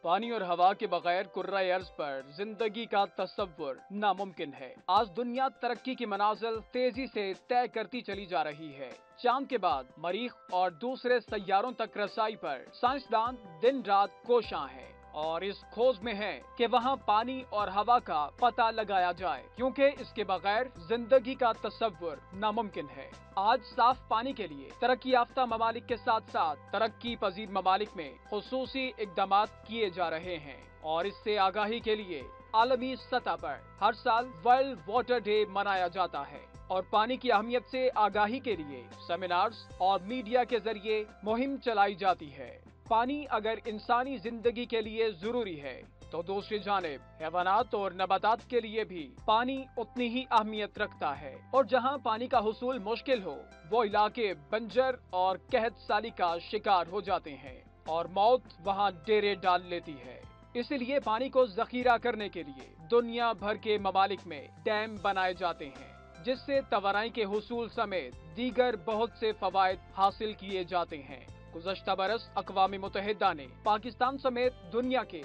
پانی اور ہوا کے بغیر کرۂ ارض پر زندگی کا تصور ناممکن ہے۔ آج دنیا ترقی کی منازل تیزی سے طے کرتی چلی جا رہی ہے۔ چاند کے بعد مریخ اور دوسرے سیاروں تک رسائی پر سائنسدان دن رات کوشاں ہیں اور اس کھوج میں ہے کہ وہاں پانی اور ہوا کا پتہ لگایا جائے، کیونکہ اس کے بغیر زندگی کا تصور ناممکن ہے۔ آج صاف پانی کے لیے ترقی یافتہ ممالک کے ساتھ ساتھ ترقی پذیر ممالک میں خصوصی اقدامات کیے جا رہے ہیں اور اس سے آگاہی کے لیے عالمی سطح پر ہر سال ورلڈ واٹر ڈے منایا جاتا ہے اور پانی کی اہمیت سے آگاہی کے لیے سیمینارز اور میڈیا کے ذریعے مہم چلائی جاتی ہے۔ پانی اگر انسانی زندگی کے لیے ضروری ہے تو دوسری جانب حیوانات اور نباتات کے لیے بھی پانی اتنی ہی اہمیت رکھتا ہے، اور جہاں پانی کا حصول مشکل ہو وہ علاقے بنجر اور قحط سالی کا شکار ہو جاتے ہیں اور موت وہاں ڈیرے ڈال لیتی ہے۔ اسی لیے پانی کو ذخیرہ کرنے کے لیے دنیا بھر کے ممالک میں ڈیم بنائے جاتے ہیں، جس سے توانائی کے حصول سمیت دیگر بہت سے فوائد حاصل کیے جاتے ہیں۔ گزشتہ برس اقوام متحدہ نے پاکستان سمیت دنیا کے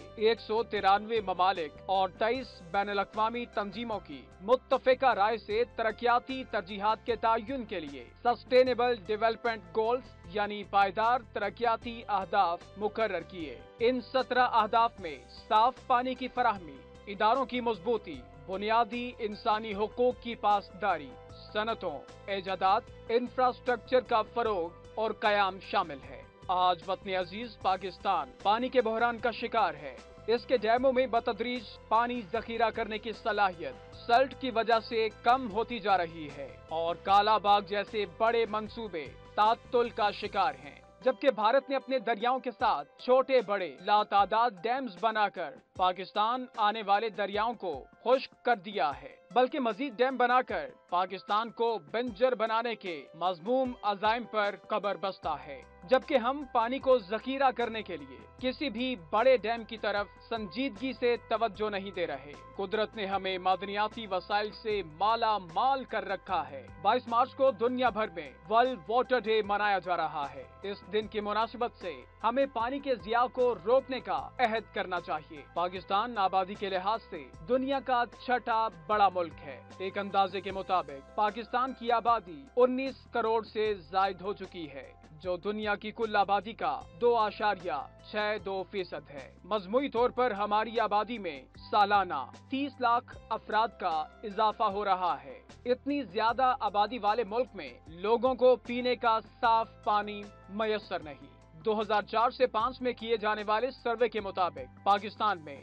193 ممالک اور 23 بین الاقوامی تنظیموں کی متفقہ رائے سے ترقیاتی ترجیحات کے تعین کے لیے سسٹینیبل ڈیولپمنٹ گولز یعنی پائیدار ترقیاتی اہداف مقرر کیے۔ ان 17 اہداف میں صاف پانی کی فراہمی، اداروں کی مضبوطی، بنیادی انسانی حقوق کی پاسداری، صنعتوں، ایجادات، انفراسٹرکچر کا فروغ اور قیام شامل ہے۔ آج وطن عزیز پاکستان پانی کے بحران کا شکار ہے۔ اس کے ڈیموں میں بتدریج پانی ذخیرہ کرنے کی صلاحیت سلٹ کی وجہ سے کم ہوتی جا رہی ہے اور کالا باغ جیسے بڑے منصوبے تعطل کا شکار ہیں، جبکہ بھارت نے اپنے دریاؤں کے ساتھ چھوٹے بڑے لاتعداد ڈیمز بنا کر پاکستان آنے والے دریاؤں کو خشک کر دیا ہے، بلکہ مزید ڈیم بنا کر پاکستان کو بنجر بنانے کے مذموم عزائم پر قبر بستہ ہے، جبکہ ہم پانی کو ذخیرہ کرنے کے لیے کسی بھی بڑے ڈیم کی طرف سنجیدگی سے توجہ نہیں دے رہے۔ قدرت نے ہمیں معدنیاتی وسائل سے مالا مال کر رکھا ہے۔ 22 مارچ کو دنیا بھر میں ورلڈ واٹر ڈے منایا جا رہا ہے۔ اس دن کی مناسبت سے ہمیں پانی کے ضیاع کو روکنے کا عہد کرنا چاہیے۔ پاکستان آبادی کے لحاظ سے دنیا کا چھٹا بڑا ملک ہے۔ ایک اندازے کے مطابق پاکستان کی آبادی 19 کروڑ سے زائد ہو چکی ہے، جو دنیا کی کل آبادی کا 2.62% ہے۔ مجموعی طور پر ہماری آبادی میں سالانہ 30 لاکھ افراد کا اضافہ ہو رہا ہے۔ اتنی زیادہ آبادی والے ملک میں لوگوں کو پینے کا صاف پانی میسر نہیں۔ 2004 سے 5 میں کیے جانے والے سروے کے مطابق پاکستان میں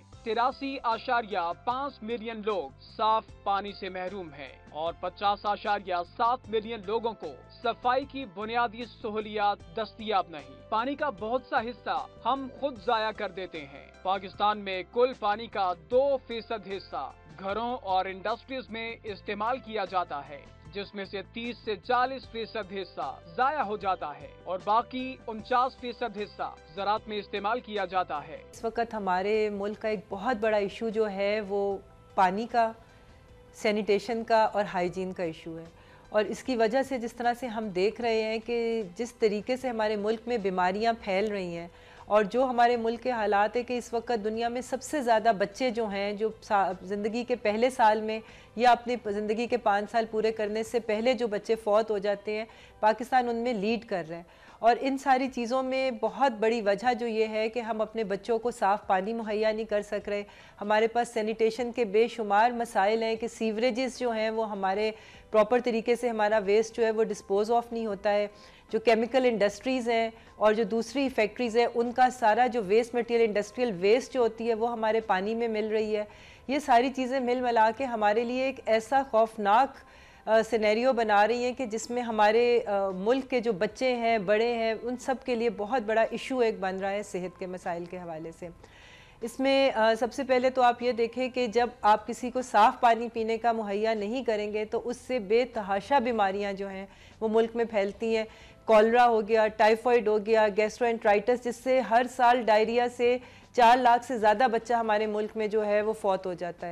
83.5 ملین لوگ صاف پانی سے محروم ہیں اور 50.7 ملین لوگوں کو صفائی کی بنیادی سہولیات دستیاب نہیں۔ پانی کا بہت سا حصہ ہم خود ضائع کر دیتے ہیں۔ پاکستان میں کل پانی کا 2% حصہ گھروں اور انڈسٹریز میں استعمال کیا جاتا ہے، جس میں سے 30 سے 40% حصہ ضائع ہو جاتا ہے اور باقی 49% حصہ زراعت میں استعمال کیا جاتا ہے۔ اس وقت ہمارے ملک کا ایک بہت بڑا ایشو جو ہے وہ پانی کا، سینیٹیشن کا اور ہائیجین کا ایشو ہے، اور اس کی وجہ سے جس طرح سے ہم دیکھ رہے ہیں کہ جس طریقے سے ہمارے ملک میں بیماریاں پھیل رہی ہیں، اور جو ہمارے ملک کے حالات ہے کہ اس وقت دنیا میں سب سے زیادہ بچے جو ہیں جو زندگی کے پہلے سال میں یا اپنی زندگی کے 5 سال پورے کرنے سے پہلے جو بچے فوت ہو جاتے ہیں، پاکستان ان میں لیڈ کر رہے ہیں۔ اور ان ساری چیزوں میں بہت بڑی وجہ جو یہ ہے کہ ہم اپنے بچوں کو صاف پانی مہیا نہیں کر سک رہے۔ ہمارے پاس سینیٹیشن کے بے شمار مسائل ہیں کہ سیوریجز جو ہیں وہ ہمارے پراپر طریقے سے ہمارا ویسٹ جو ہے وہ ڈسپوز آف نہیں ہوتا ہے۔ جو کیمیکل انڈسٹریز ہیں اور جو دوسری فیکٹریز ہیں، ان کا سارا جو ویسٹ مٹیریل، انڈسٹریل ویسٹ جو ہوتی ہے وہ ہمارے پانی میں مل رہی ہے۔ یہ ساری چیزیں مل ملا کے ہمارے لیے ایک ایسا خوفناک سینیریو بنا رہی ہیں کہ جس میں ہمارے ملک کے جو بچے ہیں، بڑے ہیں، ان سب کے لیے بہت بڑا ایشو ایک بن رہا ہے صحت کے مسائل کے حوالے سے۔ اس میں سب سے پہلے تو آپ یہ دیکھیں کہ جب آپ کسی کو صاف پانی پینے کا مہیا نہیں کریں گے تو اس سے بے تحاشا بیماریاں جو ہیں وہ ملک میں پھیلتی ہیں۔ کولرا ہو گیا، ٹائیفائڈ ہو گیا، گیسٹرو-انٹرائٹس، جس سے ہر سال ڈائریا سے 4 لاکھ سے زیادہ بچہ ہمارے ملک میں جو ہے وہ فوت ہو جاتا ہے۔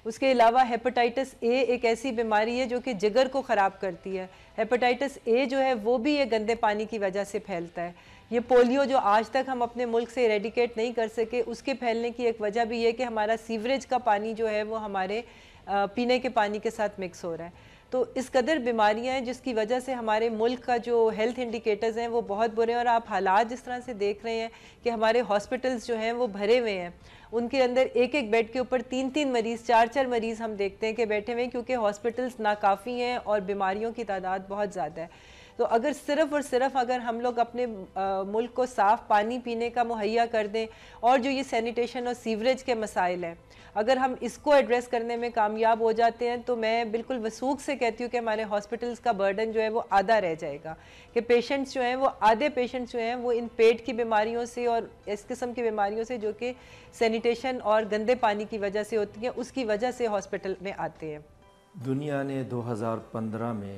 اس کے علاوہ ہیپاٹائٹس اے ایک ایسی بیماری ہے جو کہ جگر کو خراب کرتی ہے. ہیپاٹائٹس اے جو ہے وہ بھی یہ گندے پانی کی وجہ سے پھیلتا ہے. یہ پولیو جو آج تک ہم اپنے ملک سے ایریڈیکیٹ نہیں کر سکے، اس کے پھیلنے کی ایک وجہ بھی یہ کہ ہمارا سیوریج کا پانی جو ہے وہ ہمارے پینے کے پانی کے ساتھ مکس ہو رہا ہے. تو اس قدر بیماریاں ہیں جس کی وجہ سے ہمارے ملک کا جو ہیلتھ انڈیکیٹرز ہیں وہ بہت برے ہیں. اور آپ حالات جس طرح سے دیکھ رہے ہیں کہ ہمارے ہاسپٹلز جو ہیں وہ بھرے ہوئے ہیں، ان کے اندر ایک ایک بیڈ کے اوپر 3 مریض 4 مریض ہم دیکھتے ہیں کہ بیٹھے ہوئے ہیں، کیونکہ ہاسپٹلز ناکافی ہیں اور بیماریوں کی تعداد بہت زیادہ ہے. تو اگر صرف اور صرف اگر ہم لوگ اپنے ملک کو صاف پانی پینے کا مہیا کر دیں، اور جو یہ سینیٹیشن اور سیوریج کے مسائل ہیں اگر ہم اس کو ایڈریس کرنے میں کامیاب ہو جاتے ہیں، تو میں بالکل وثوق سے کہتی ہوں کہ ہمارے ہاسپٹلز کا برڈن جو ہے وہ آدھا رہ جائے گا. کہ پیشنٹس جو ہیں وہ آدھے پیشنٹس جو ہیں وہ ان پیٹ کی بیماریوں سے اور اس قسم کی بیماریوں سے جو کہ سینیٹیشن اور گندے پانی کی وجہ سے ہوتی ہیں، اس کی وجہ سے ہاسپٹل میں آتے ہیں. دنیا نے 2015 میں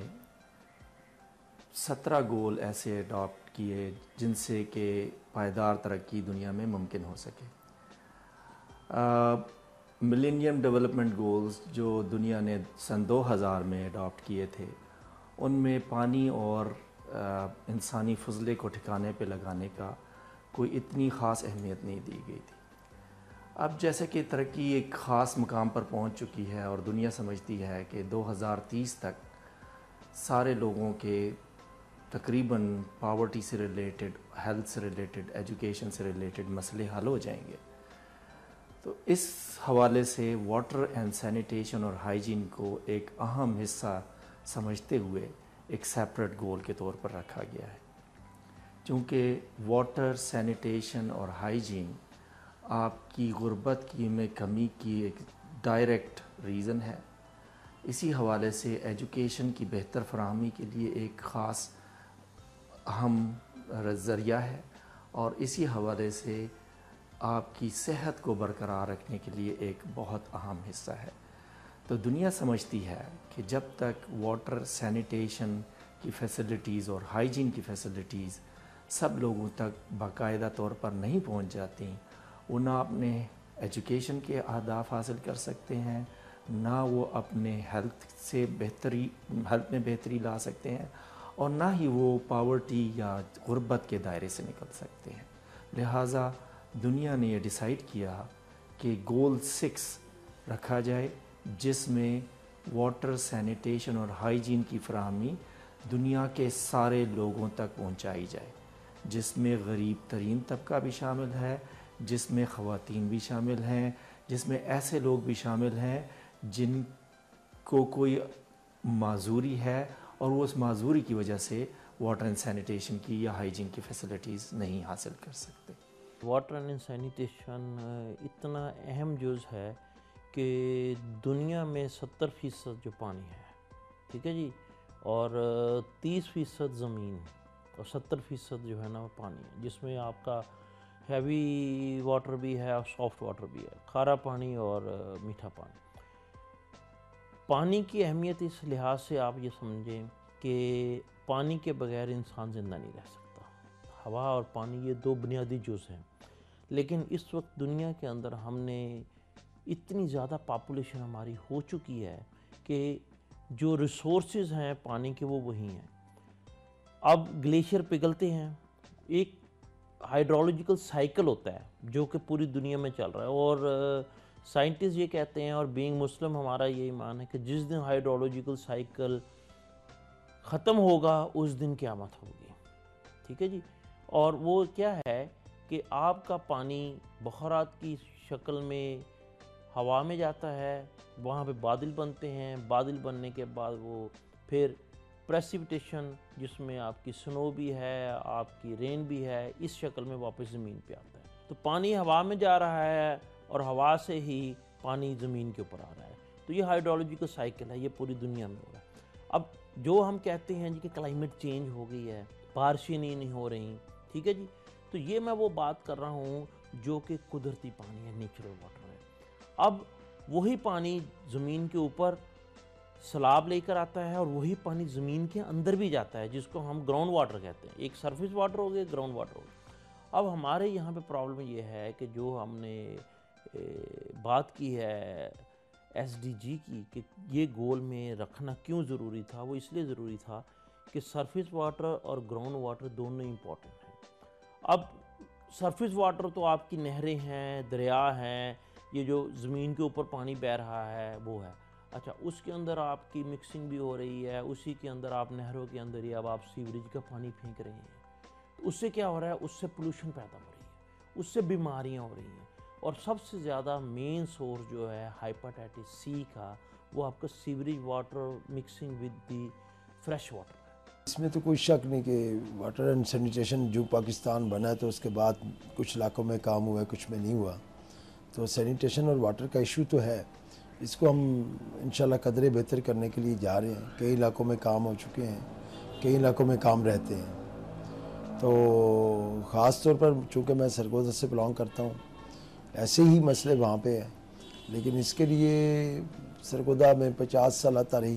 17 گول ایسے اڈاپٹ کیے جن سے کہ پائیدار ترقی دنیا میں ممکن ہو سکے. ملینیم ڈیولپمنٹ گولز جو دنیا نے سن 2000 میں اڈاپٹ کیے تھے، ان میں پانی اور انسانی فضلے کو ٹھکانے پہ لگانے کا کوئی اتنی خاص اہمیت نہیں دی گئی تھی. اب جیسے کہ ترقی ایک خاص مقام پر پہنچ چکی ہے اور دنیا سمجھتی ہے کہ 2030 تک سارے لوگوں کے تقریباً پاورٹی سے ریلیٹڈ، ہیلتھ سے ریلیٹڈ، ایجوکیشن سے ریلیٹڈ مسئلے حل ہو جائیں گے، تو اس حوالے سے واٹر اینڈ سینیٹیشن اور ہائیجین کو ایک اہم حصہ سمجھتے ہوئے ایک سیپریٹ گول کے طور پر رکھا گیا ہے. چونکہ واٹر، سینیٹیشن اور ہائیجین آپ کی غربت کی میں کمی کی ایک ڈائریکٹ ریزن ہے. اسی حوالے سے ایجوکیشن کی بہتر فراہمی کے لیے ایک خاص اہم ذریعہ ہے، اور اسی حوالے سے آپ کی صحت کو برقرار رکھنے کے لیے ایک بہت اہم حصہ ہے. تو دنیا سمجھتی ہے کہ جب تک واٹر، سینیٹیشن کی فیسلٹیز اور ہائیجین کی فیسلٹیز سب لوگوں تک باقاعدہ طور پر نہیں پہنچ جاتی، وہ نہ اپنے ایجوکیشن کے اہداف حاصل کر سکتے ہیں، نہ وہ اپنے ہیلتھ میں بہتری لا سکتے ہیں، اور نہ ہی وہ پاورٹی یا غربت کے دائرے سے نکل سکتے ہیں. لہٰذا دنیا نے یہ ڈیسائیڈ کیا کہ گول 6 رکھا جائے، جس میں واٹر، سینیٹیشن اور ہائیجین کی فراہمی دنیا کے سارے لوگوں تک پہنچائی جائے، جس میں غریب ترین طبقہ بھی شامل ہے، جس میں خواتین بھی شامل ہیں، جس میں ایسے لوگ بھی شامل ہیں جن کو کوئی معذوری ہے اور وہ اس معذوری کی وجہ سے واٹر اینڈ سینیٹیشن کی یا ہائیجین کی فیسلٹیز نہیں حاصل کر سکتے. واٹر اینڈ سینیٹیشن اتنا اہم جز ہے کہ دنیا میں 70% جو پانی ہے، ٹھیک ہے جی، اور 30% زمین اور 70% جو ہے نا وہ پانی ہے، جس میں آپ کا ہیوی واٹر بھی ہے اور سافٹ واٹر بھی ہے، کھارا پانی اور میٹھا پانی. پانی کی اہمیت اس لحاظ سے آپ یہ سمجھیں کہ پانی کے بغیر انسان زندہ نہیں رہ سکتا. ہوا اور پانی یہ 2 بنیادی جز ہیں، لیکن اس وقت دنیا کے اندر ہم نے اتنی زیادہ پاپولیشن ہماری ہو چکی ہے کہ جو ریسورسز ہیں پانی کے وہ وہی ہیں. اب گلیشیئر پگھلتے ہیں، ایک ہائیڈرولوجیکل سائیکل ہوتا ہے جو کہ پوری دنیا میں چل رہا ہے، اور سائنٹسٹ یہ کہتے ہیں، اور بینگ مسلم ہمارا یہ ایمان ہے کہ جس دن ہائیڈرولوجیکل سائیکل ختم ہوگا اس دن قیامت ہوگی. ٹھیک ہے جی. اور وہ کیا ہے کہ آپ کا پانی بخارات کی شکل میں ہوا میں جاتا ہے، وہاں پہ بادل بنتے ہیں، بادل بننے کے بعد وہ پھر پریسیپیٹیشن جس میں آپ کی سنو بھی ہے، آپ کی رین بھی ہے، اس شکل میں واپس زمین پہ آتا ہے. تو پانی ہوا میں جا رہا ہے اور ہوا سے ہی پانی زمین کے اوپر آ رہا ہے. تو یہ ہائیڈرولوجیکل سائیکل ہے، یہ پوری دنیا میں ہو رہا ہے. اب جو ہم کہتے ہیں جی کہ کلائمیٹ چینج ہو گئی ہے، بارشیں نہیں ہو رہی، ٹھیک ہے جی، تو یہ میں وہ بات کر رہا ہوں جو کہ قدرتی پانی ہے، نیچرل واٹر ہے. اب وہی پانی زمین کے اوپر سیلاب لے کر آتا ہے اور وہی پانی زمین کے اندر بھی جاتا ہے، جس کو ہم گراؤنڈ واٹر کہتے ہیں. ایک سرفیس واٹر ہو گیا، گراؤنڈ واٹر ہو گیا. اب ہمارے یہاں پہ پرابلم یہ ہے کہ جو ہم نے بات کی ہے SDG کی کہ یہ گول میں رکھنا کیوں ضروری تھا؟ وہ اس لیے ضروری تھا کہ سرفیس واٹر اور گراؤنڈ واٹر دونوں امپورٹنٹ ہیں۔ اب سرفیس واٹر تو آپ کی نہریں ہیں، دریا ہیں، یہ جو زمین کے اوپر پانی بہہ رہا ہے وہ ہے۔ اچھا، اس کے اندر آپ کی مکسنگ بھی ہو رہی ہے، اسی کے اندر آپ نہروں کے اندر ہی اب آپ سیوریج کا پانی پھینک رہے ہیں، تو اس سے کیا ہو رہا ہے؟ اس سے پولوشن پیدا ہو رہی ہے، اس سے بیماریاں ہو رہی ہیں، اور سب سے زیادہ مین سورس جو ہے ہیپاٹائٹس سی کا وہ آپ کا sewerage water mixing with the fresh water. اس میں تو کوئی شک نہیں کہ واٹر اینڈ سینیٹیشن جو پاکستان بنا ہے تو اس کے بعد کچھ علاقوں میں کام ہوا ہے، کچھ میں نہیں ہوا، تو سینیٹیشن اور واٹر کا ایشو تو ہے، اس کو ہم انشاءاللہ قدرے بہتر کرنے کے لیے جا رہے ہیں۔ کئی علاقوں میں کام ہو چکے ہیں، کئی علاقوں میں کام رہتے ہیں، تو خاص طور پر چونکہ میں سرگودا سے بلانگ کرتا ہوں، ایسے ہی مسئلے وہاں پہ ہیں، لیکن اس کے لیے سرگودا میں 50 سالہ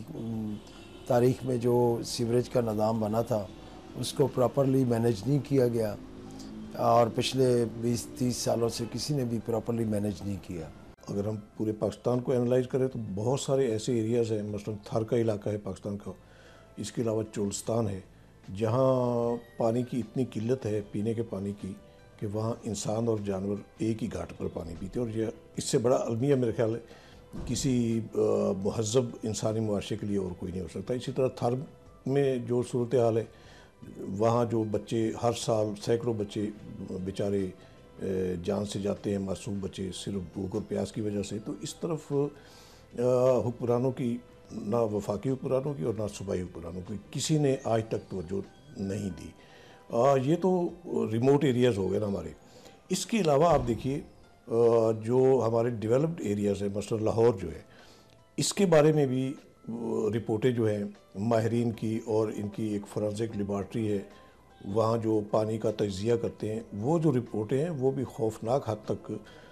تاریخ میں جو سیوریج کا نظام بنا تھا اس کو پراپرلی مینیج نہیں کیا گیا، اور پچھلے 20-30 سالوں سے کسی نے بھی پراپرلی مینیج نہیں کیا۔ اگر ہم پورے پاکستان کو انالائز کریں تو بہت سارے ایسے ایریاز ہیں، مثلا تھر کا علاقہ ہے پاکستان کا، اس کے علاوہ چولستان ہے، جہاں پانی کی اتنی قلت ہے پینے کے پانی کی کہ وہاں انسان اور جانور ایک ہی گھاٹ پر پانی پیتے ہیں، اور یہ اس سے بڑا المیہ میرے خیال ہے کسی مہذب انسانی معاشرے کے لیے اور کوئی نہیں ہو سکتا۔ اسی طرح تھر میں جو صورتحال ہے، وہاں جو بچے ہر سال سینکڑوں بچے بیچارے جان سے جاتے ہیں، معصوم بچے، صرف بھوک اور پیاس کی وجہ سے، تو اس طرف حکمرانوں کی، نہ وفاقی حکمرانوں کی اور نہ صوبائی حکمرانوں کی، کسی نے آج تک توجہ نہیں دی۔ یہ تو ریموٹ ایریاز ہو گئے نا ہمارے۔ اس کے علاوہ آپ دیکھیے جو ہمارے ڈیولپڈ ایریاز ہیں، مثلا لاہور جو ہے، اس کے بارے میں بھی رپورٹیں جو ہیں ماہرین کی، اور ان کی ایک فورنزک لیبارٹری ہے وہاں جو پانی کا تجزیہ کرتے ہیں، وہ جو رپورٹیں ہیں وہ بھی خوفناک حد تک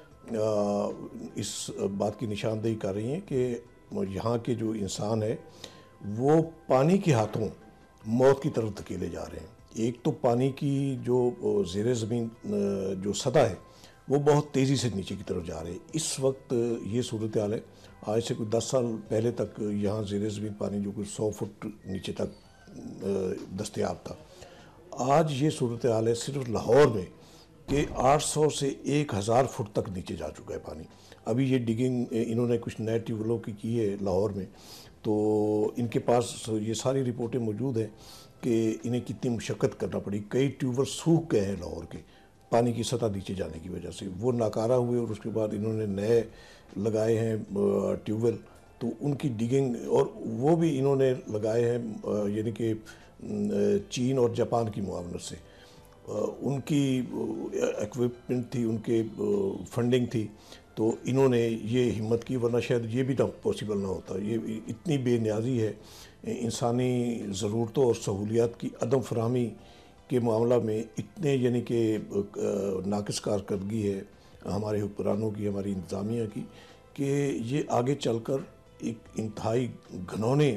اس بات کی نشاندہی کر رہی ہیں کہ یہاں کے جو انسان ہے وہ پانی کے ہاتھوں موت کی طرف دھکیلے جا رہے ہیں۔ ایک تو پانی کی جو زیر زمین جو سطح ہے وہ بہت تیزی سے نیچے کی طرف جا رہے ہیں۔ اس وقت یہ صورتحال ہے، آج سے کوئی 10 سال پہلے تک یہاں زیر زمین پانی جو کوئی 100 فٹ نیچے تک دستیاب تھا، آج یہ صورتحال ہے صرف لاہور میں کہ 800 سے 1000 فٹ تک نیچے جا چکا ہے پانی۔ ابھی یہ ڈگنگ انہوں نے کچھ نئے ٹیوبویلوں کی ہے لاہور میں، تو ان کے پاس یہ ساری رپورٹیں موجود ہیں کہ انہیں کتنی مشقت کرنا پڑی۔ کئی ٹیوبویل سوکھ گئے ہیں لاہور کے پانی کی سطح نیچے جانے کی وجہ سے، وہ ناکارہ ہوئے، اور اس کے بعد انہوں نے نئے لگائے ہیں ٹیوبویل، تو ان کی ڈگنگ، اور وہ بھی انہوں نے لگائے ہیں یعنی کہ چین اور جاپان کی معاونت سے۔ ان کی ایکوپمنٹ تھی، ان کے فنڈنگ تھی، تو انہوں نے یہ ہمت کی، ورنہ شاید یہ بھی نہ پاسبل نہ ہوتا۔ یہ اتنی بے نیازی ہے، انسانی ضرورتوں اور سہولیات کی عدم فراہمی کے معاملہ میں اتنے یعنی کہ ناقص کارکردگی ہے ہمارے حکمرانوں کی، ہماری انتظامیہ کی، کہ یہ آگے چل کر ایک انتہائی گھنونے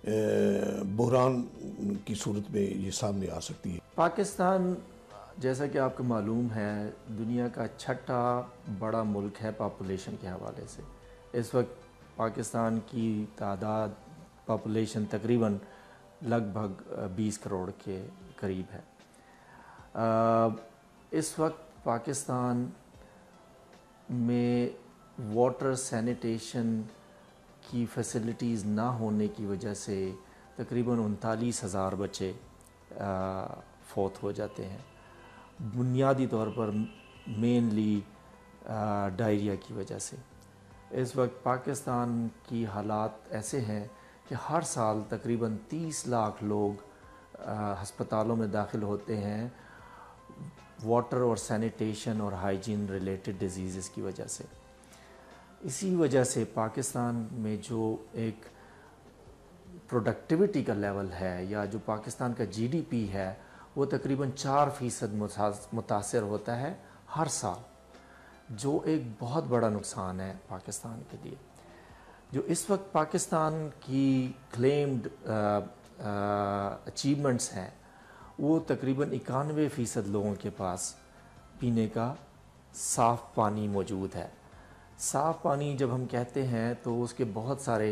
بحران کی صورت میں یہ سامنے آ سکتی ہے۔ پاکستان جیسا کہ آپ کو معلوم ہے دنیا کا چھٹا بڑا ملک ہے پاپولیشن کے حوالے سے۔ اس وقت پاکستان کی تعداد پاپولیشن تقریباً لگ بھگ 20 کروڑ کے قریب ہے۔ اس وقت پاکستان میں واٹر سینیٹیشن کی فیسلٹیز نہ ہونے کی وجہ سے تقریباً 39,000 بچے فوت ہو جاتے ہیں، بنیادی طور پر مینلی ڈائریا کی وجہ سے۔ اس وقت پاکستان کی حالات ایسے ہیں کہ ہر سال تقریباً 30 لاکھ لوگ ہسپتالوں میں داخل ہوتے ہیں واٹر اور سینیٹیشن اور ہائیجین ریلیٹڈ ڈیزیزز کی وجہ سے۔ اسی وجہ سے پاکستان میں جو ایک پروڈکٹیوٹی کا لیول ہے، یا جو پاکستان کا جی ڈی پی ہے، وہ تقریباً 4% متاثر ہوتا ہے ہر سال، جو ایک بہت بڑا نقصان ہے پاکستان کے لیے۔ جو اس وقت پاکستان کی کلیمڈ اچیومنٹس ہیں، وہ تقریباً 91% لوگوں کے پاس پینے کا صاف پانی موجود ہے، صاف پانی جب ہم کہتے ہیں تو اس کے بہت سارے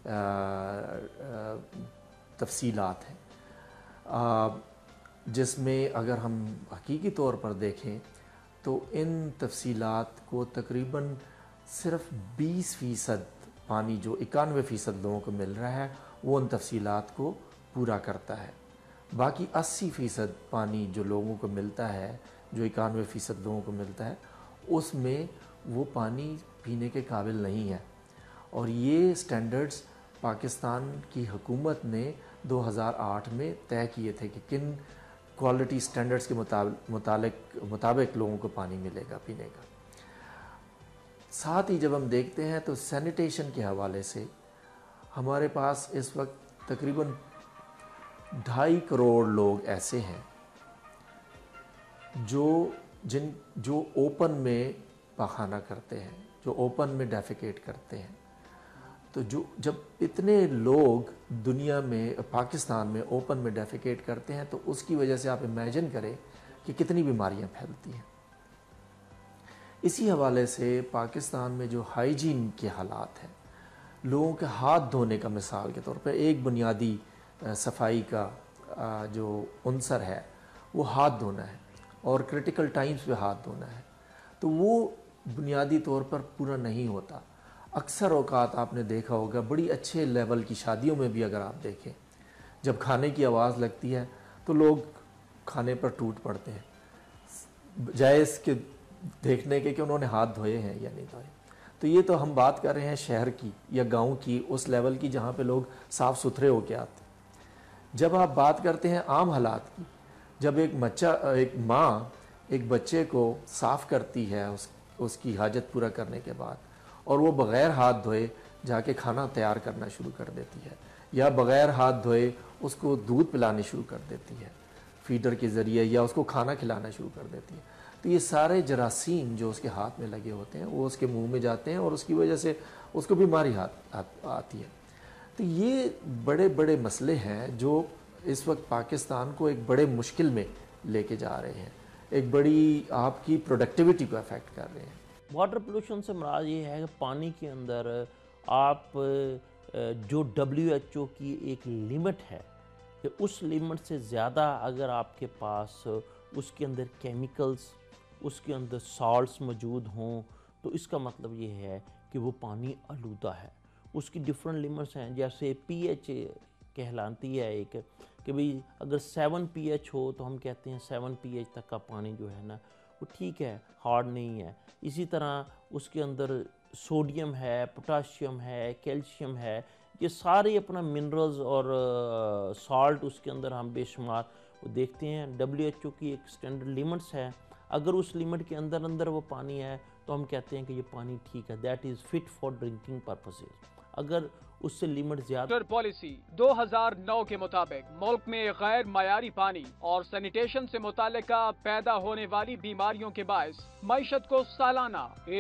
تفصیلات ہیں، جس میں اگر ہم حقیقی طور پر دیکھیں تو ان تفصیلات کو تقریباً صرف 20% پانی جو 91% لوگوں کو مل رہا ہے وہ ان تفصیلات کو پورا کرتا ہے۔ باقی 80% پانی جو لوگوں کو ملتا ہے، جو 91% لوگوں کو ملتا ہے، اس میں وہ پانی پینے کے قابل نہیں ہے۔ اور یہ سٹینڈرڈز پاکستان کی حکومت نے 2008 میں طے کیے تھے کہ کن کوالٹی سٹینڈرڈز کے مطابق لوگوں کو پانی ملے گا پینے کا۔ ساتھ ہی جب ہم دیکھتے ہیں تو سینیٹیشن کے حوالے سے ہمارے پاس اس وقت تقریباً 2.5 کروڑ لوگ ایسے ہیں جو اوپن میں پاخانہ کرتے ہیں، جو اوپن میں ڈیفیکیٹ کرتے ہیں۔ تو جب اتنے لوگ دنیا میں پاکستان میں اوپن میں ڈیفیکیٹ کرتے ہیں تو اس کی وجہ سے آپ امیجن کریں کہ کتنی بیماریاں پھیلتی ہیں۔ اسی حوالے سے پاکستان میں جو ہائیجین کے حالات ہیں، لوگوں کے ہاتھ دھونے کا مثال کے طور پر ایک بنیادی صفائی کا جو عنصر ہے وہ ہاتھ دھونا ہے، اور کرٹیکل ٹائمز پہ ہاتھ دھونا ہے، تو وہ بنیادی طور پر پورا نہیں ہوتا۔ اکثر اوقات آپ نے دیکھا ہوگا بڑی اچھے لیول کی شادیوں میں بھی اگر آپ دیکھیں، جب کھانے کی آواز لگتی ہے تو لوگ کھانے پر ٹوٹ پڑتے ہیں بجائے اس کے دیکھنے کے کہ انہوں نے ہاتھ دھوئے ہیں یا نہیں دھوئے۔ تو یہ تو ہم بات کر رہے ہیں شہر کی یا گاؤں کی، اس لیول کی جہاں پہ لوگ صاف ستھرے ہو کے آتے ہیں۔ جب آپ بات کرتے ہیں عام حالات کی، جب ایک ماں ایک بچے کو صاف کرتی ہے اس کی حاجت پورا کرنے کے بعد، اور وہ بغیر ہاتھ دھوئے جا کے کھانا تیار کرنا شروع کر دیتی ہے، یا بغیر ہاتھ دھوئے اس کو دودھ پلانے شروع کر دیتی ہے فیڈر کے ذریعے، یا اس کو کھانا کھلانا شروع کر دیتی ہے، تو یہ سارے جراثیم جو اس کے ہاتھ میں لگے ہوتے ہیں وہ اس کے منہ میں جاتے ہیں، اور اس کی وجہ سے اس کو بیماری آتی ہے۔ تو یہ بڑے بڑے مسئلے ہیں جو اس وقت پاکستان کو ایک بڑے مشکل میں لے کے جا رہے ہیں، ایک بڑی آپ کی پروڈکٹیوٹی کو افیکٹ کر رہے ہیں۔ واٹر پولوشن سے مراد یہ ہے کہ پانی کے اندر آپ جو WHO کی ایک لمٹ ہے کہ اس لمٹ سے زیادہ اگر آپ کے پاس اس کے اندر کیمیکلز، اس کے اندر سالٹس موجود ہوں تو اس کا مطلب یہ ہے کہ وہ پانی آلودہ ہے۔ اس کی ڈیفرنٹ لمٹس ہیں، جیسے pH کہلاتی ہے ایک، کہ بھئی اگر 7 pH ہو تو ہم کہتے ہیں 7 pH تک کا پانی جو ہے نا وہ ٹھیک ہے، ہارڈ نہیں ہے۔ اسی طرح اس کے اندر سوڈیم ہے، پوٹاشیم ہے، کیلشیم ہے، یہ سارے اپنا منرلز اور سالٹ اس کے اندر ہم بے شمار دیکھتے ہیں۔ WHO کی ایک سٹینڈرڈ لمٹس ہے، اگر اس لمٹ کے اندر وہ پانی ہے تو ہم کہتے ہیں کہ یہ پانی ٹھیک ہے، that is fit for drinking purposes. اگر اس سے لمٹ زیادہ واٹر پالیسی 2009 کے مطابق ملک میں غیر معیاری پانی اور سینیٹیشن سے متعلقہ پیدا ہونے والی بیماریوں کے باعث معیشت کو سالانہ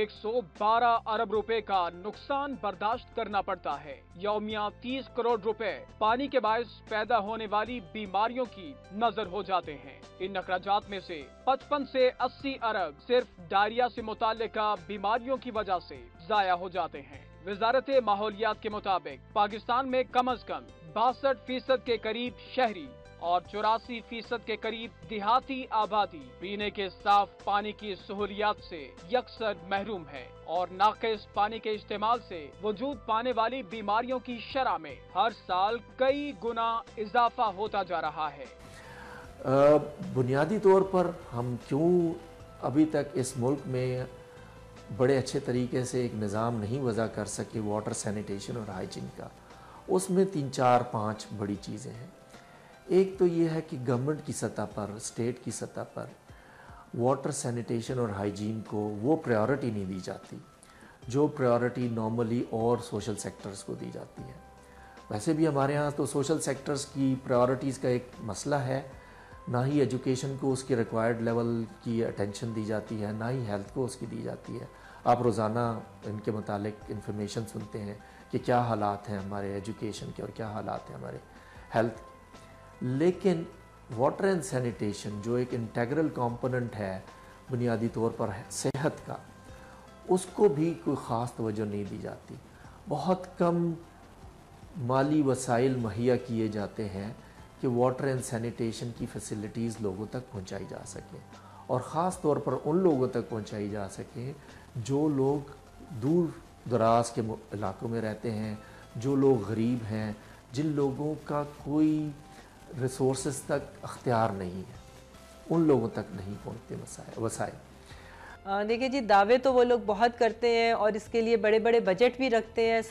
112 ارب روپے کا نقصان برداشت کرنا پڑتا ہے۔ یومیہ 30 کروڑ روپے پانی کے باعث پیدا ہونے والی بیماریوں کی نظر ہو جاتے ہیں۔ ان اخراجات میں سے 55 سے 80 ارب صرف ڈائریا سے متعلقہ بیماریوں کی وجہ سے ضائع ہو جاتے ہیں۔ وزارت ماحولیات کے مطابق پاکستان میں کم از کم 62% کے قریب شہری اور 84% کے قریب دیہاتی آبادی پینے کے صاف پانی کی سہولیات سے یکسر محروم ہے، اور ناقص پانی کے استعمال سے وجود پانے والی بیماریوں کی شرح میں ہر سال کئی گنا اضافہ ہوتا جا رہا ہے۔ بنیادی طور پر ہم کیوں ابھی تک اس ملک میں بڑے اچھے طریقے سے ایک نظام نہیں وضع کر سکے واٹر سینیٹیشن اور ہائیجین کا، اس میں 3-4-5 بڑی چیزیں ہیں۔ ایک تو یہ ہے کہ گورنمنٹ کی سطح پر، اسٹیٹ کی سطح پر واٹر سینیٹیشن اور ہائیجین کو وہ پریورٹی نہیں دی جاتی جو پریورٹی نارملی اور سوشل سیکٹرز کو دی جاتی ہے۔ ویسے بھی ہمارے ہاں تو سوشل سیکٹرز کی پریورٹیز کا ایک مسئلہ ہے، نہ ہی ایجوکیشن کو اس کی ریکوائرڈ لیول کی اٹینشن دی جاتی ہے، نہ ہی ہیلتھ کو اس کی دی جاتی ہے۔ آپ روزانہ ان کے متعلق انفارمیشن سنتے ہیں کہ کیا حالات ہیں ہمارے ایجوکیشن کے اور کیا حالات ہیں ہمارے ہیلتھ کے۔ لیکن واٹر اینڈ سینیٹیشن جو ایک انٹیگرل کمپوننٹ ہے بنیادی طور پر صحت کا، اس کو بھی کوئی خاص توجہ نہیں دی جاتی. بہت کم مالی وسائل مہیا کیے جاتے ہیں کہ واٹر اینڈ سینیٹیشن کی فیسلٹیز لوگوں تک پہنچائی جا سکیں, اور خاص طور پر ان لوگوں تک پہنچائی جا سکیں جو لوگ دور دراز کے علاقوں میں رہتے ہیں, جو لوگ غریب ہیں, جن لوگوں کا کوئی ریسورسز تک اختیار نہیں ہے, ان لوگوں تک نہیں پہنچتے وسائل. دیکھیں جی, دعوے تو وہ لوگ بہت کرتے ہیں اور اس کے لیے بڑے بڑے بجٹ بھی رکھتے ہیں,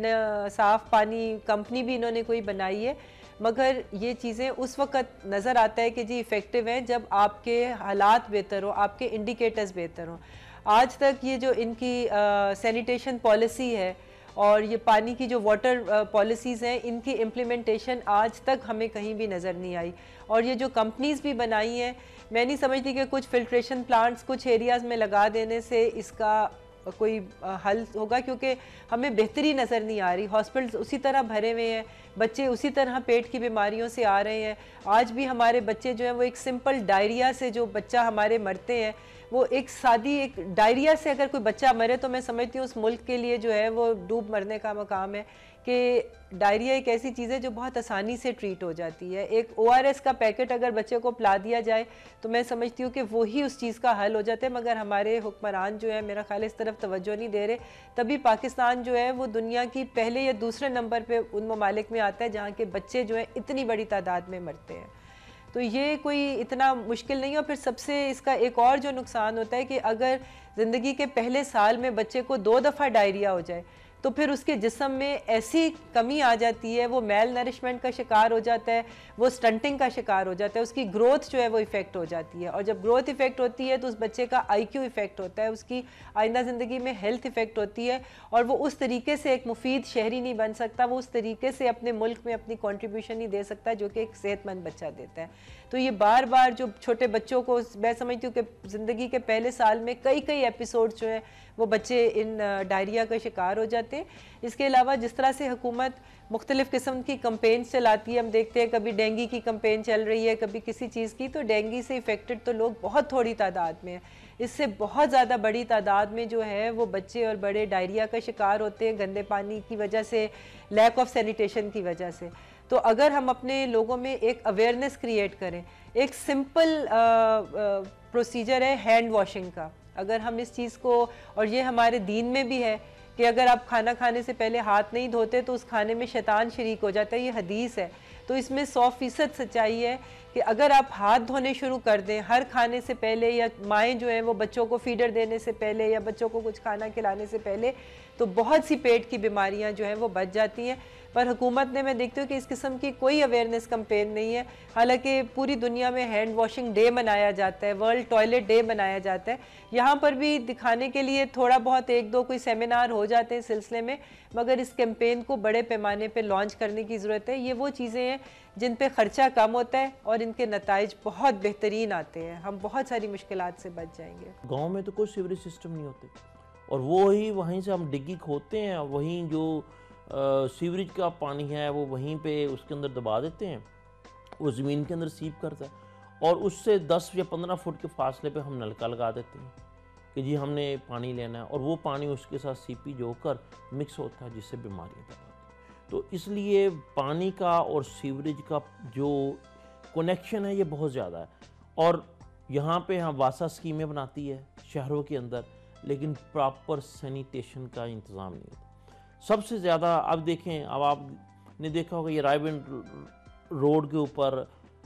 صاف پانی کمپنی بھی انہوں نے کوئی بنائی ہے, مگر یہ چیزیں اس وقت نظر آتا ہے کہ جی ایفیکٹو ہیں جب آپ کے حالات بہتر ہوں, آپ کے انڈیکیٹرز بہتر ہوں. آج تک یہ جو ان کی سینیٹیشن پالیسی ہے اور یہ پانی کی جو واٹر پالیسیز ہیں, ان کی امپلیمنٹیشن آج تک ہمیں کہیں بھی نظر نہیں آئی. اور یہ جو کمپنیز بھی بنائی ہیں, میں نہیں سمجھتی کہ کچھ فلٹریشن پلانٹس کچھ ایریاز میں لگا دینے سے اس کا کوئی حل ہوگا, کیونکہ ہمیں بہتری نظر نہیں آ رہی. ہاسپٹلز اسی طرح بھرے ہوئے ہیں, بچے اسی طرح پیٹ کی بیماریوں سے آ رہے ہیں. آج بھی ہمارے بچے جو ہیں وہ ایک سمپل ڈائریا سے جو بچہ ہمارے مرتے ہیں, وہ ایک سادی ایک ڈائریا سے اگر کوئی بچہ مرے تو میں سمجھتی ہوں اس ملک کے لیے جو ہے وہ ڈوب مرنے کا مقام ہے, کہ ڈائریا ایک ایسی چیز ہے جو بہت آسانی سے ٹریٹ ہو جاتی ہے. ایک ORS کا پیکٹ اگر بچے کو پلا دیا جائے تو میں سمجھتی ہوں کہ وہی اس چیز کا حل ہو جاتا ہے, مگر ہمارے حکمران جو ہے میرا خیال اس طرف توجہ نہیں دے رہے. تبھی پاکستان جو ہے وہ دنیا کی پہلے یا دوسرے نمبر پہ ان ممالک میں آتا ہے جہاں کے بچے جو ہیں اتنی بڑی تعداد میں مرتے ہیں. تو یہ کوئی اتنا مشکل نہیں ہے. اور پھر سب سے اس کا ایک اور جو نقصان ہوتا ہے کہ اگر زندگی کے پہلے سال میں بچے کو 2 دفعہ ڈائریا ہو جائے تو پھر اس کے جسم میں ایسی کمی آ جاتی ہے, وہ میل نرشمنٹ کا شکار ہو جاتا ہے, وہ سٹنٹنگ کا شکار ہو جاتا ہے, اس کی گروتھ جو ہے وہ ایفیکٹ ہو جاتی ہے. اور جب گروتھ ایفیکٹ ہوتی ہے تو اس بچے کا IQ ایفیکٹ ہوتا ہے, اس کی آئندہ زندگی میں ہیلتھ ایفیکٹ ہوتی ہے, اور وہ اس طریقے سے ایک مفید شہری نہیں بن سکتا, وہ اس طریقے سے اپنے ملک میں اپنی کنٹریبیوشن نہیں دے سکتا جو کہ ایک صحت مند بچہ دیتا ہے. تو یہ بار بار جو چھوٹے بچوں کو, میں سمجھتی ہوں کہ زندگی کے پہلے سال میں کئی ایپیسوڈ جو ہیں وہ بچے ان ڈائریا کا شکار ہو جاتے ہیں. اس کے علاوہ جس طرح سے حکومت مختلف قسم کی کمپینز چلاتی ہے, ہم دیکھتے ہیں کبھی ڈینگی کی کمپین چل رہی ہے, کبھی کسی چیز کی, تو ڈینگی سے افیکٹڈ تو لوگ بہت تھوڑی تعداد میں ہیں. اس سے بہت زیادہ بڑی تعداد میں جو ہے وہ بچے اور بڑے ڈائریا کا شکار ہوتے ہیں, گندے پانی کی وجہ سے, لیک آف سینیٹیشن کی وجہ سے. تو اگر ہم اپنے لوگوں میں ایک اویئرنیس کریٹ کریں, ایک سمپل پروسیجر ہے ہینڈ واشنگ کا, اگر ہم اس چیز کو, اور یہ ہمارے دین میں بھی ہے کہ اگر آپ کھانا کھانے سے پہلے ہاتھ نہیں دھوتے تو اس کھانے میں شیطان شریک ہو جاتا ہے, یہ حدیث ہے. تو اس میں 100% سچائی ہے کہ اگر آپ ہاتھ دھونے شروع کر دیں ہر کھانے سے پہلے, یا مائیں جو ہیں وہ بچوں کو فیڈر دینے سے پہلے یا بچوں کو کچھ کھانا کھلانے سے پہلے, تو بہت سی پیٹ کی بیماریاں جو ہیں وہ بچ جاتی ہیں. پر حکومت نے, میں دیکھتی ہوں کہ اس قسم کی کوئی اویئرنیس کمپین نہیں ہے, حالانکہ پوری دنیا میں ہینڈ واشنگ ڈے منایا جاتا ہے, ورلڈ ٹوائلٹ ڈے منایا جاتا ہے. یہاں پر بھی دکھانے کے لیے تھوڑا بہت 1-2 کوئی سیمینار ہو جاتے ہیں سلسلے میں, مگر اس کیمپین کو بڑے پیمانے پہ لانچ کرنے کی ضرورت ہے. یہ وہ چیزیں ہیں جن پہ خرچہ کم ہوتا ہے اور ان کے نتائج بہت بہترین آتے ہیں, ہم بہت ساری مشکلات سے بچ جائیں گے. گاؤں میں تو کوئی سیوریج سسٹم نہیں ہوتے, اور وہیں سے ہم ڈگی کھودتے ہیں, وہیں جو سیوریج کا پانی ہے وہ وہیں پہ اس کے اندر دبا دیتے ہیں, وہ زمین کے اندر سیپ کرتا ہے, اور اس سے 10 یا 15 فٹ کے فاصلے پہ ہم نلکا لگا دیتے ہیں کہ جی ہم نے پانی لینا ہے, اور وہ پانی اس کے ساتھ سیپیج ہو کر مکس ہوتا ہے جس سے بیماریاں پیدا ہوتی ہیں. تو اس لیے پانی کا اور سیوریج کا جو کنیکشن ہے یہ بہت زیادہ ہے, اور یہاں پہ ہم واسا اسکیمیں بناتی ہے شہروں کے اندر, لیکن پراپر سینیٹیشن کا انتظام نہیں ہوتا. سب سے زیادہ اب دیکھیں, اب آپ نے دیکھا ہوگا یہ رائے بینڈ روڈ کے اوپر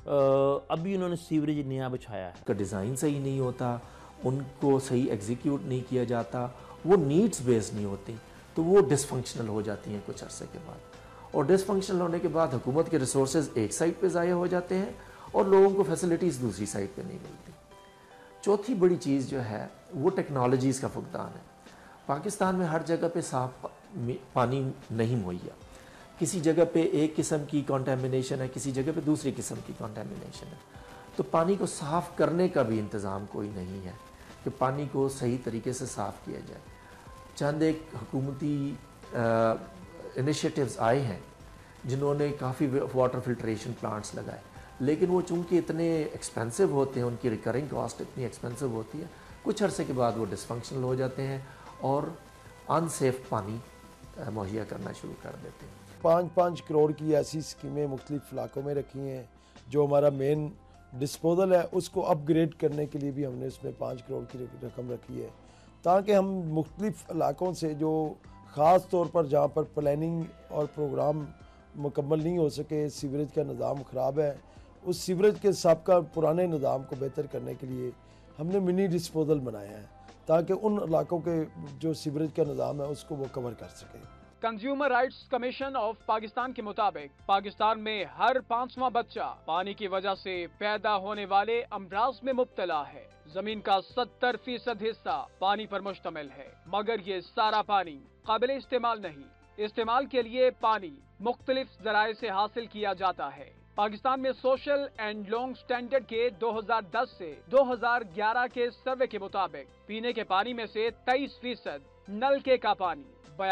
ابھی انہوں نے سیوریج نیا بچھایا ہے, کا ڈیزائن صحیح نہیں ہوتا, ان کو صحیح ایگزیکیوٹ نہیں کیا جاتا, وہ نیڈز بیس نہیں ہوتی, تو وہ ڈس فنکشنل ہو جاتی ہیں کچھ عرصے کے بعد. اور ڈس فنکشنل ہونے کے بعد حکومت کے ریسورسز ایک سائٹ پہ ضائع ہو جاتے ہیں اور لوگوں کو فیسلٹیز دوسری سائٹ پہ نہیں ملتی. چوتھی بڑی چیز جو ہے وہ ٹیکنالوجیز کا فقدان ہے. پاکستان میں ہر جگہ پہ صاف پانی نہیں مہیا, کسی جگہ پہ ایک قسم کی کنٹامینیشن ہے, کسی جگہ پہ دوسری قسم کی کنٹامینیشن ہے. تو پانی کو صاف کرنے کا بھی انتظام کوئی نہیں ہے کہ پانی کو صحیح طریقے سے صاف کیا جائے. چند ایک حکومتی انیشیٹیوز آئے ہیں جنہوں نے کافی واٹر فلٹریشن پلانٹس لگائے, لیکن وہ چونکہ اتنے ایکسپینسو ہوتے ہیں, ان کی ریکرنگ کاسٹ اتنی ایکسپینسو ہوتی ہے, کچھ عرصے کے بعد وہ ڈس فنکشنل ہو جاتے ہیں اور ان سیف پانی مہیا کرنا شروع کر دیتے ہیں۔ 5 کروڑ کی ایسی اسکیمیں مختلف علاقوں میں رکھی ہیں۔ جو ہمارا مین ڈسپوزل ہے اس کو اپ گریڈ کرنے کے لیے بھی ہم نے اس میں 5 کروڑ کی رقم رکھی ہے، تاکہ ہم مختلف علاقوں سے جو خاص طور پر جہاں پر پلاننگ اور پروگرام مکمل نہیں ہو سکے، سیوریج کا نظام خراب ہے، اس سیوریج کے سابقہ پرانے نظام کو بہتر کرنے کے لیے ہم نے منی ڈسپوزل بنایا ہے، تاکہ ان علاقوں کے جو سیوریج کا نظام ہے اس کو وہ کور کر سکے۔ Consumer rights commission of Pakistan کے مطابق پاکستان میں ہر 5واں بچہ پانی کی وجہ سے پیدا ہونے والے امراض میں مبتلا ہے۔ زمین کا 70% حصہ پانی پر مشتمل ہے، مگر یہ سارا پانی قابل استعمال نہیں۔ استعمال کے لیے پانی مختلف ذرائع سے حاصل کیا جاتا ہے۔ پاکستان میں سوشل اینڈ لانگ سٹینڈرڈ کے 2010 سے 2011 کے سروے کے مطابق پینے کے پانی میں سے 23% نلکے کا پانی،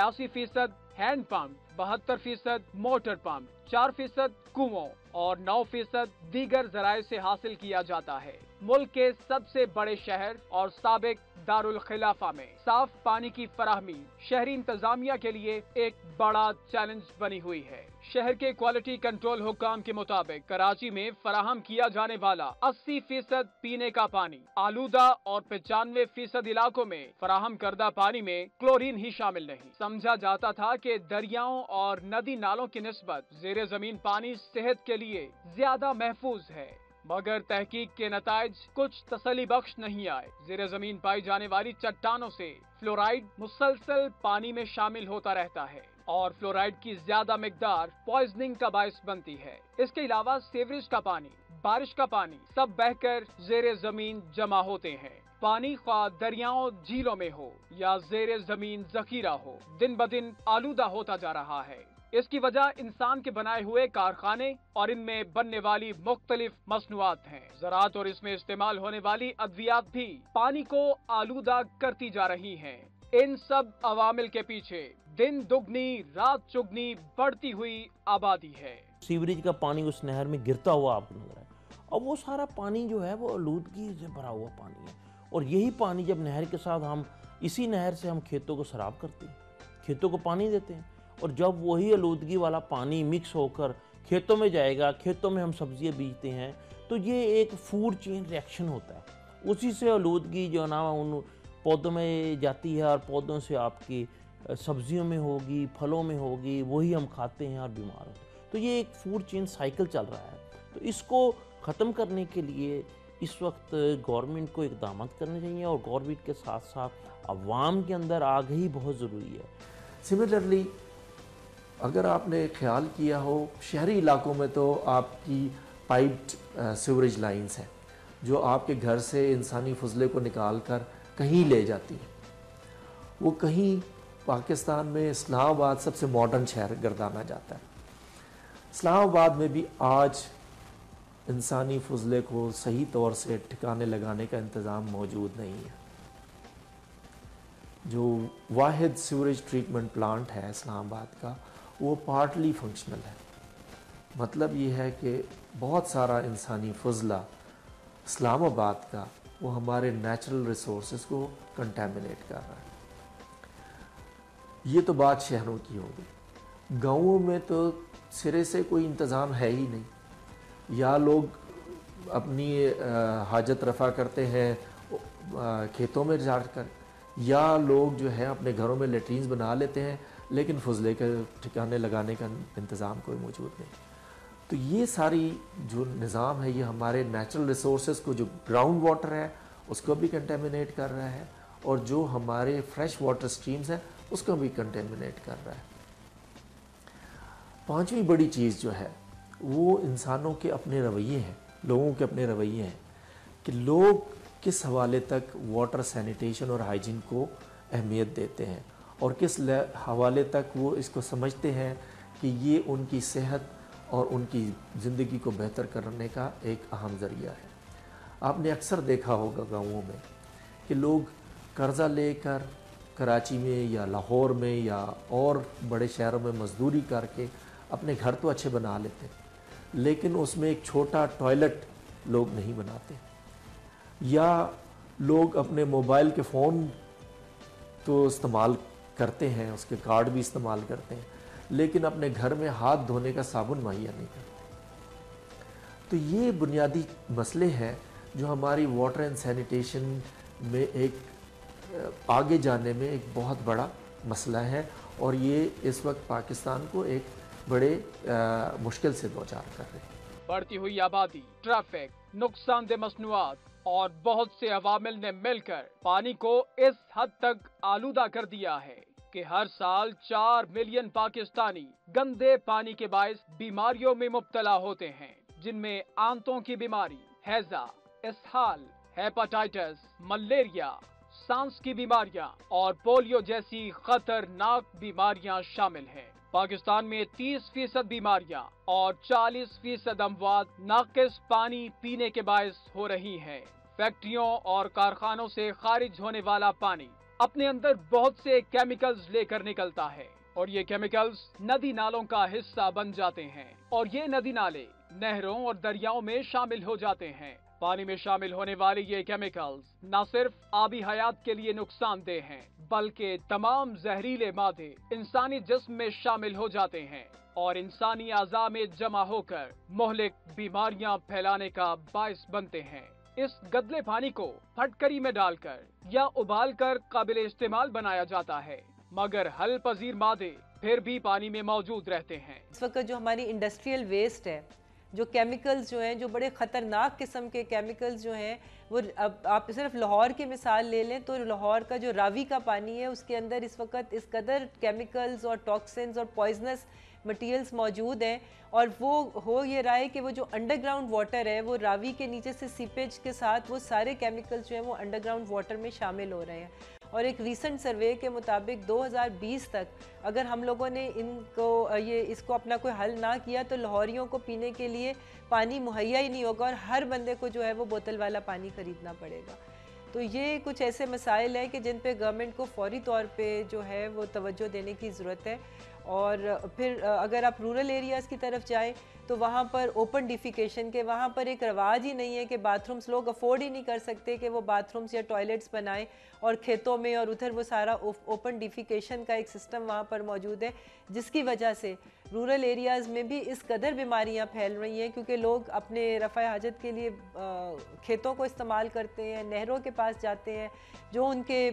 82% ہینڈ پمپ، 72% موٹر پمپ، 4% کنووں اور 9% دیگر ذرائع سے حاصل کیا جاتا ہے۔ ملک کے سب سے بڑے شہر اور سابق دارالخلافہ میں صاف پانی کی فراہمی شہری انتظامیہ کے لیے ایک بڑا چیلنج بنی ہوئی ہے۔ شہر کے کوالٹی کنٹرول حکام کے مطابق کراچی میں فراہم کیا جانے والا 80% پینے کا پانی آلودہ اور 95% علاقوں میں فراہم کردہ پانی میں کلورین ہی شامل نہیں۔ سمجھا جاتا تھا کہ دریاؤں اور ندی نالوں کی نسبت زیر زمین پانی صحت کے لیے زیادہ محفوظ ہے، مگر تحقیق کے نتائج کچھ تسلی بخش نہیں آئے۔ زیر زمین پائی جانے والی چٹانوں سے فلورائیڈ مسلسل پانی میں شامل ہوتا رہتا ہے اور فلورائیڈ کی زیادہ مقدار پوائزننگ کا باعث بنتی ہے۔ اس کے علاوہ سیوریج کا پانی، بارش کا پانی سب بہہ کر زیر زمین جمع ہوتے ہیں۔ پانی خواہ دریاؤں جھیلوں میں ہو یا زیر زمین ذخیرہ ہو، دن بدن آلودہ ہوتا جا رہا ہے۔ اس کی وجہ انسان کے بنائے ہوئے کارخانے اور ان میں بننے والی مختلف مصنوعات ہیں۔ زراعت اور اس میں استعمال ہونے والی ادویات بھی پانی کو آلودہ کرتی جا رہی ہیں۔ ان سب عوامل کے پیچھے دن دگنی رات چگنی بڑھتی ہوئی آبادی ہے۔ سیوریج کا پانی اس نہر میں گرتا ہوا آپ کو نظر آئے، اور وہ سارا پانی جو ہے وہ آلودگی سے بھرا ہوا پانی ہے، اور یہی پانی جب نہر کے ساتھ اسی نہر سے ہم کھیتوں کو سیراب کرتے ہیں، کھیتوں کو پانی دیتے ہیں، اور جب وہی آلودگی والا پانی مکس ہو کر کھیتوں میں جائے گا، کھیتوں میں ہم سبزیاں بیجتے ہیں، تو یہ ایک فوڈ چین ری ایکشن ہوتا ہے۔ اسی سے آلودگی جو نا ان پودوں میں جاتی ہے، اور پودوں سے آپ کی سبزیوں میں ہوگی، پھلوں میں ہوگی، وہی ہم کھاتے ہیں اور بیمار ہوتے ہیں۔ تو یہ ایک فوڈ چین سائیکل چل رہا ہے۔ تو اس کو ختم کرنے کے لیے اس وقت گورنمنٹ کو اقدامات کرنے چاہیے، اور گورنمنٹ کے ساتھ ساتھ عوام کے اندر آگہی بہت ضروری ہے۔ سملرلی اگر آپ نے خیال کیا ہو، شہری علاقوں میں تو آپ کی پائپڈ سیوریج لائنز ہیں جو آپ کے گھر سے انسانی فضلے کو نکال کر کہیں لے جاتی ہیں۔ وہ کہیں پاکستان میں اسلام آباد سب سے ماڈرن شہر گردانا جاتا ہے۔ اسلام آباد میں بھی آج انسانی فضلے کو صحیح طور سے ٹھکانے لگانے کا انتظام موجود نہیں ہے۔ جو واحد سیوریج ٹریٹمنٹ پلانٹ ہے اسلام آباد کا، وہ پارٹلی فنکشنل ہے۔ مطلب یہ ہے کہ بہت سارا انسانی فضلہ اسلام آباد کا وہ ہمارے نیچرل ریسورسز کو کنٹیمنیٹ کر رہا ہے۔ یہ تو بات شہروں کی ہوگی۔ گاؤں میں تو سرے سے کوئی انتظام ہے ہی نہیں، یا لوگ اپنی حاجت رفع کرتے ہیں کھیتوں میں جا کر، یا لوگ جو ہے اپنے گھروں میں لیٹرینز بنا لیتے ہیں، لیکن فضلے کے ٹھکانے لگانے کا انتظام کوئی موجود نہیں۔ تو یہ ساری جو نظام ہے یہ ہمارے نیچرل ریسورسز کو، جو گراؤنڈ واٹر ہے اس کو بھی کنٹیمنیٹ کر رہا ہے، اور جو ہمارے فریش واٹر سٹریمز ہیں اس کو بھی کنٹیمنیٹ کر رہا ہے۔ پانچویں بڑی چیز جو ہے وہ انسانوں کے اپنے رویے ہیں، لوگوں کے اپنے رویے ہیں، کہ لوگ کس حوالے تک واٹر سینیٹیشن اور ہائیجین کو اہمیت دیتے ہیں، اور کس حوالے تک وہ اس کو سمجھتے ہیں کہ یہ ان کی صحت اور ان کی زندگی کو بہتر کرنے کا ایک اہم ذریعہ ہے۔ آپ نے اکثر دیکھا ہوگا گاؤں میں کہ لوگ قرضہ لے کر کراچی میں یا لاہور میں یا اور بڑے شہروں میں مزدوری کر کے اپنے گھر تو اچھے بنا لیتے، لیکن اس میں ایک چھوٹا ٹوائلٹ لوگ نہیں بناتے، یا لوگ اپنے موبائل کے فون تو استعمال کرتے ہیں، اس کے کارڈ بھی استعمال کرتے ہیں، لیکن اپنے گھر میں ہاتھ دھونے کا صابن مہیا نہیں کرتے۔ تو یہ بنیادی مسئلے ہیں جو ہماری واٹر اینڈ سینیٹیشن میں ایک آگے جانے میں ایک بہت بڑا مسئلہ ہے، اور یہ اس وقت پاکستان کو ایک بڑے مشکل سے دوچار کر رہے ہیں۔ بڑھتی ہوئی آبادی، ٹریفک، نقصان دہ مصنوعات اور بہت سے عوامل نے مل کر پانی کو اس حد تک آلودہ کر دیا ہے کہ ہر سال 4 ملین پاکستانی گندے پانی کے باعث بیماریوں میں مبتلا ہوتے ہیں، جن میں آنتوں کی بیماری، ہیضہ، اسہال، ہیپاٹائٹس، ملیریا، سانس کی بیماریاں اور پولیو جیسی خطرناک بیماریاں شامل ہیں۔ پاکستان میں 30% بیماریاں اور 40% اموات ناقص پانی پینے کے باعث ہو رہی ہیں۔ فیکٹریوں اور کارخانوں سے خارج ہونے والا پانی اپنے اندر بہت سے کیمیکلز لے کر نکلتا ہے، اور یہ کیمیکلز ندی نالوں کا حصہ بن جاتے ہیں، اور یہ ندی نالے نہروں اور دریاؤں میں شامل ہو جاتے ہیں۔ پانی میں شامل ہونے والے یہ کیمیکلز نہ صرف آبی حیات کے لیے نقصان دہ ہیں، بلکہ تمام زہریلے مادے انسانی جسم میں شامل ہو جاتے ہیں اور انسانی اعضاء میں جمع ہو کر مہلک بیماریاں پھیلانے کا باعث بنتے ہیں۔ اس گدلے پانی کو پھٹکری میں ڈال کر یا ابال کر قابل استعمال بنایا جاتا ہے، مگر حل پذیر مادے پھر بھی پانی میں موجود رہتے ہیں۔ اس وقت جو ہماری انڈسٹریل ویسٹ ہے، جو کیمیکلز جو ہیں، جو بڑے خطرناک قسم کے کیمیکلز جو ہیں، وہ اب آپ صرف لاہور کی مثال لے لیں تو لاہور کا جو راوی کا پانی ہے اس کے اندر اس وقت اس قدر کیمیکلز اور ٹاکسنز اور پوائزنس مٹیریلز موجود ہیں، اور وہ ہو یہ رہا ہے کہ وہ جو انڈر گراؤنڈ واٹر ہے، وہ راوی کے نیچے سے سیپیج کے ساتھ وہ سارے کیمیکلز جو ہیں وہ انڈر گراؤنڈ واٹر میں شامل ہو رہے ہیں۔ اور ایک ریسنٹ سروے کے مطابق 2020 تک اگر ہم لوگوں نے اس کو اپنا کوئی حل نہ کیا تو لاہوریوں کو پینے کے لیے پانی مہیا ہی نہیں ہوگا، اور ہر بندے کو جو ہے وہ بوتل والا پانی خریدنا پڑے گا۔ تو یہ کچھ ایسے مسائل ہیں کہ جن پہ گورنمنٹ کو فوری طور پہ جو ہے وہ توجہ دینے کی ضرورت ہے۔ اور پھر اگر آپ رورل ایریاز کی طرف جائیں تو وہاں پر اوپن ڈیفیکیشن کے وہاں پر ایک رواج ہی نہیں ہے کہ باتھ رومز، لوگ افورڈ ہی نہیں کر سکتے کہ وہ باتھ رومز یا ٹوائلٹس بنائیں، اور کھیتوں میں اور ادھر وہ سارا اوپن ڈیفیکیشن کا ایک سسٹم وہاں پر موجود ہے، جس کی وجہ سے رورل ایریاز میں بھی اس قدر بیماریاں پھیل رہی ہیں، کیونکہ لوگ اپنے رفع حاجت کے لیے کھیتوں کو استعمال کرتے ہیں، نہروں کے پاس جاتے ہیں، جو ان کے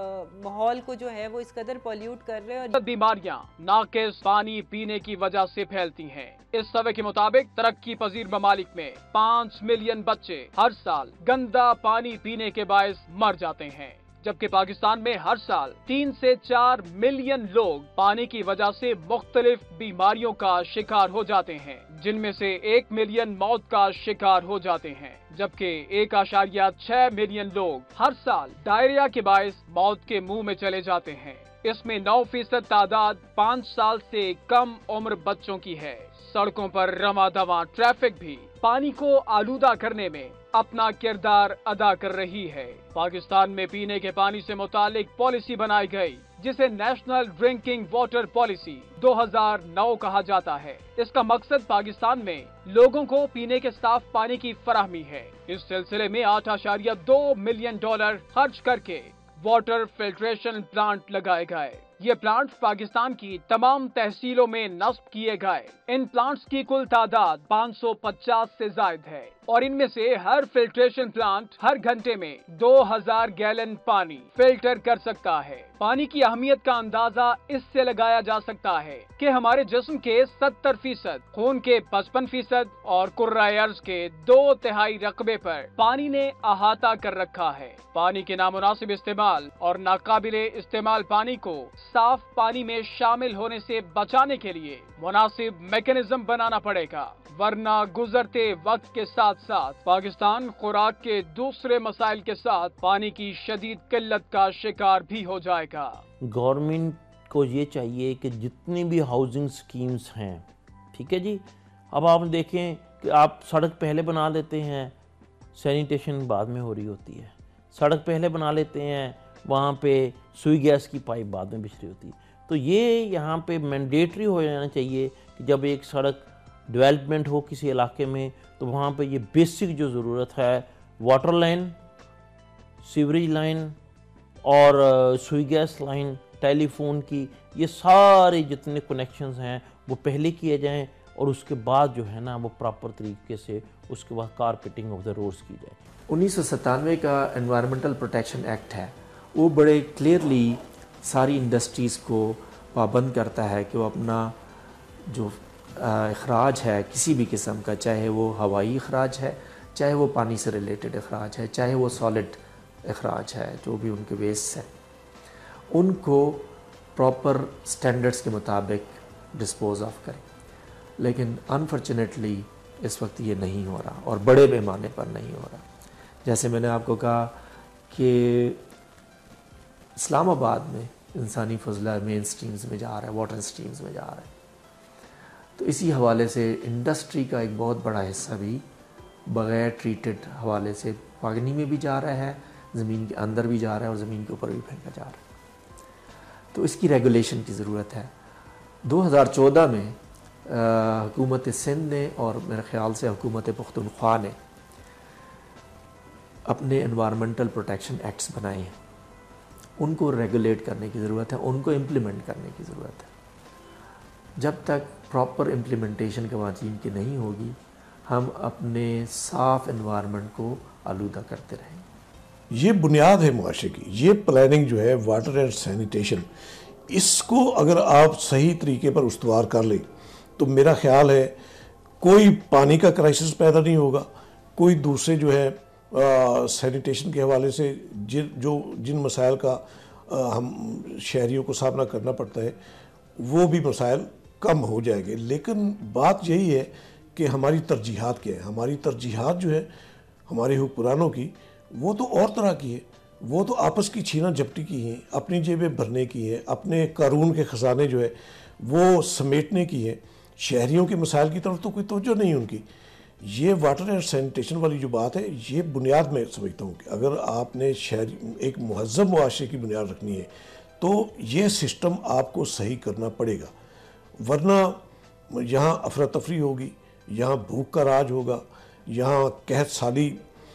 ماحول کو جو ہے وہ اس قدر پولیوٹ کر رہے ہیں۔ اور بیماریاں ناقص پانی پینے کی وجہ سے پھیلتی ہیں۔ اس سروے کے مطابق ترقی پذیر ممالک میں 5 ملین بچے ہر سال گندا پانی پینے کے باعث مر جاتے ہیں، جبکہ پاکستان میں ہر سال 3 سے 4 ملین لوگ پانی کی وجہ سے مختلف بیماریوں کا شکار ہو جاتے ہیں، جن میں سے 1 ملین موت کا شکار ہو جاتے ہیں، جبکہ 1.6 ملین لوگ ہر سال ڈائریا کے باعث موت کے منہ میں چلے جاتے ہیں۔ اس میں 9% تعداد 5 سال سے کم عمر بچوں کی ہے۔ سڑکوں پر رواں دواں ٹریفک بھی پانی کو آلودہ کرنے میں اپنا کردار ادا کر رہی ہے۔ پاکستان میں پینے کے پانی سے متعلق پالیسی بنائی گئی، جسے نیشنل ڈرنکنگ واٹر پالیسی 2009 کہا جاتا ہے۔ اس کا مقصد پاکستان میں لوگوں کو پینے کے صاف پانی کی فراہمی ہے۔ اس سلسلے میں $8.2 ملین خرچ کر کے واٹر فلٹریشن پلانٹ لگائے گئے۔ یہ پلانٹ پاکستان کی تمام تحصیلوں میں نصب کیے گئے۔ ان پلانٹس کی کل تعداد 550 سے زائد ہے، اور ان میں سے ہر فلٹریشن پلانٹ ہر گھنٹے میں 2000 گیلن پانی فلٹر کر سکتا ہے۔ پانی کی اہمیت کا اندازہ اس سے لگایا جا سکتا ہے کہ ہمارے جسم کے 70%، خون کے 55% اور کرۂ ارض کے 2/3 رقبے پر پانی نے احاطہ کر رکھا ہے۔ پانی کے نامناسب استعمال اور ناقابل استعمال پانی کو صاف پانی میں شامل ہونے سے بچانے کے لیے مناسب میکانزم بنانا پڑے گا، ورنہ گزرتے وقت کے ساتھ ساتھ پاکستان خوراک کے دوسرے مسائل کے ساتھ پانی کی شدید قلت کا شکار بھی ہو جائے گا۔ گورنمنٹ کو یہ چاہیے کہ جتنی بھی ہاؤسنگ سکیمز ہیں، ٹھیک ہے جی، اب آپ دیکھیں کہ آپ سڑک پہلے بنا لیتے ہیں، سینیٹیشن بعد میں ہو رہی ہوتی ہے، سڑک پہلے بنا لیتے ہیں، وہاں پہ سوئی گیس کی پائپ بعد میں بچھ رہی ہوتی ہے۔ تو یہ یہاں پہ مینڈیٹری ہو جانا چاہیے کہ جب ایک سڑک ڈیولپمنٹ ہو کسی علاقے میں تو وہاں پہ یہ بیسک جو ضرورت ہے، واٹر لائن، سیوریج لائن اور سوئی گیس لائن، ٹیلی فون کی، یہ سارے جتنے کنیکشنز ہیں وہ پہلے کیے جائیں، اور اس کے بعد جو ہے نا وہ پراپر طریقے سے اس کے بعد کارپیٹنگ آف دا روڈز کی جائے۔ 1997 کا انوائرمنٹل پروٹیکشن ایکٹ ہے، وہ بڑے کلیئرلی ساری انڈسٹریز کو پابند کرتا ہے کہ وہ اپنا جو اخراج ہے کسی بھی قسم کا، چاہے وہ ہوائی اخراج ہے، چاہے وہ پانی سے ریلیٹڈ اخراج ہے، چاہے وہ سالڈ اخراج ہے، جو بھی ان کے ویسٹ ہیں، ان کو پراپر سٹینڈرڈز کے مطابق ڈسپوز آف کریں۔ لیکن انفارچونیٹلی اس وقت یہ نہیں ہو رہا، اور بڑے پیمانے پر نہیں ہو رہا۔ جیسے میں نے آپ کو کہا کہ اسلام آباد میں انسانی فضلہ مین سٹریمز میں جا رہا ہے، واٹر سٹریمز میں جا رہا ہے، تو اسی حوالے سے انڈسٹری کا ایک بہت بڑا حصہ بھی بغیر ٹریٹڈ حوالے سے پانی میں بھی جا رہا ہے، زمین کے اندر بھی جا رہا ہے، اور زمین کے اوپر بھی پھینکا جا رہا ہے۔ تو اس کی ریگولیشن کی ضرورت ہے۔ 2014 میں حکومت سندھ نے اور میرے خیال سے حکومت پختونخوا نے اپنے انوائرمنٹل پروٹیکشن ایکٹس بنائے ہیں، ان کو ریگولیٹ کرنے کی ضرورت ہے، ان کو امپلیمنٹ کرنے کی ضرورت ہے۔ جب تک پراپر امپلیمنٹیشن قوانین کی نہیں ہوگی، ہم اپنے صاف انوائرمنٹ کو آلودہ کرتے رہیں گے۔ یہ بنیاد ہے معاشرے کی، یہ پلاننگ جو ہے واٹر اینڈ سینیٹیشن، اس کو اگر آپ صحیح طریقے پر استوار کر لیں تو میرا خیال ہے کوئی پانی کا کرائسس پیدا نہیں ہوگا، کوئی دوسرے جو ہے سینیٹیشن کے حوالے سے جن مسائل کا ہم شہریوں کو سامنا کرنا پڑتا ہے وہ بھی مسائل کم ہو جائے گے۔ لیکن بات یہی ہے کہ ہماری ترجیحات کیا ہے۔ ہماری ترجیحات جو ہے ہمارے حکمرانوں کی، وہ تو اور طرح کی ہے، وہ تو آپس کی چھینا جھپٹی کی ہیں، اپنی جیبیں بھرنے کی ہے، اپنے قارون کے خزانے جو ہے وہ سمیٹنے کی ہے۔ شہریوں کے مسائل کی طرف تو کوئی توجہ نہیں ان کی۔ یہ واٹر اینڈ سینیٹیشن والی جو بات ہے، یہ بنیاد میں سمجھتا ہوں کہ اگر آپ نے ایک مہذب معاشرے کی بنیاد رکھنی ہے تو یہ سسٹم آپ کو صحیح کرنا پڑے گا، ورنہ یہاں افراتفری ہوگی، یہاں بھوک کا راج ہوگا، یہاں قحط سالی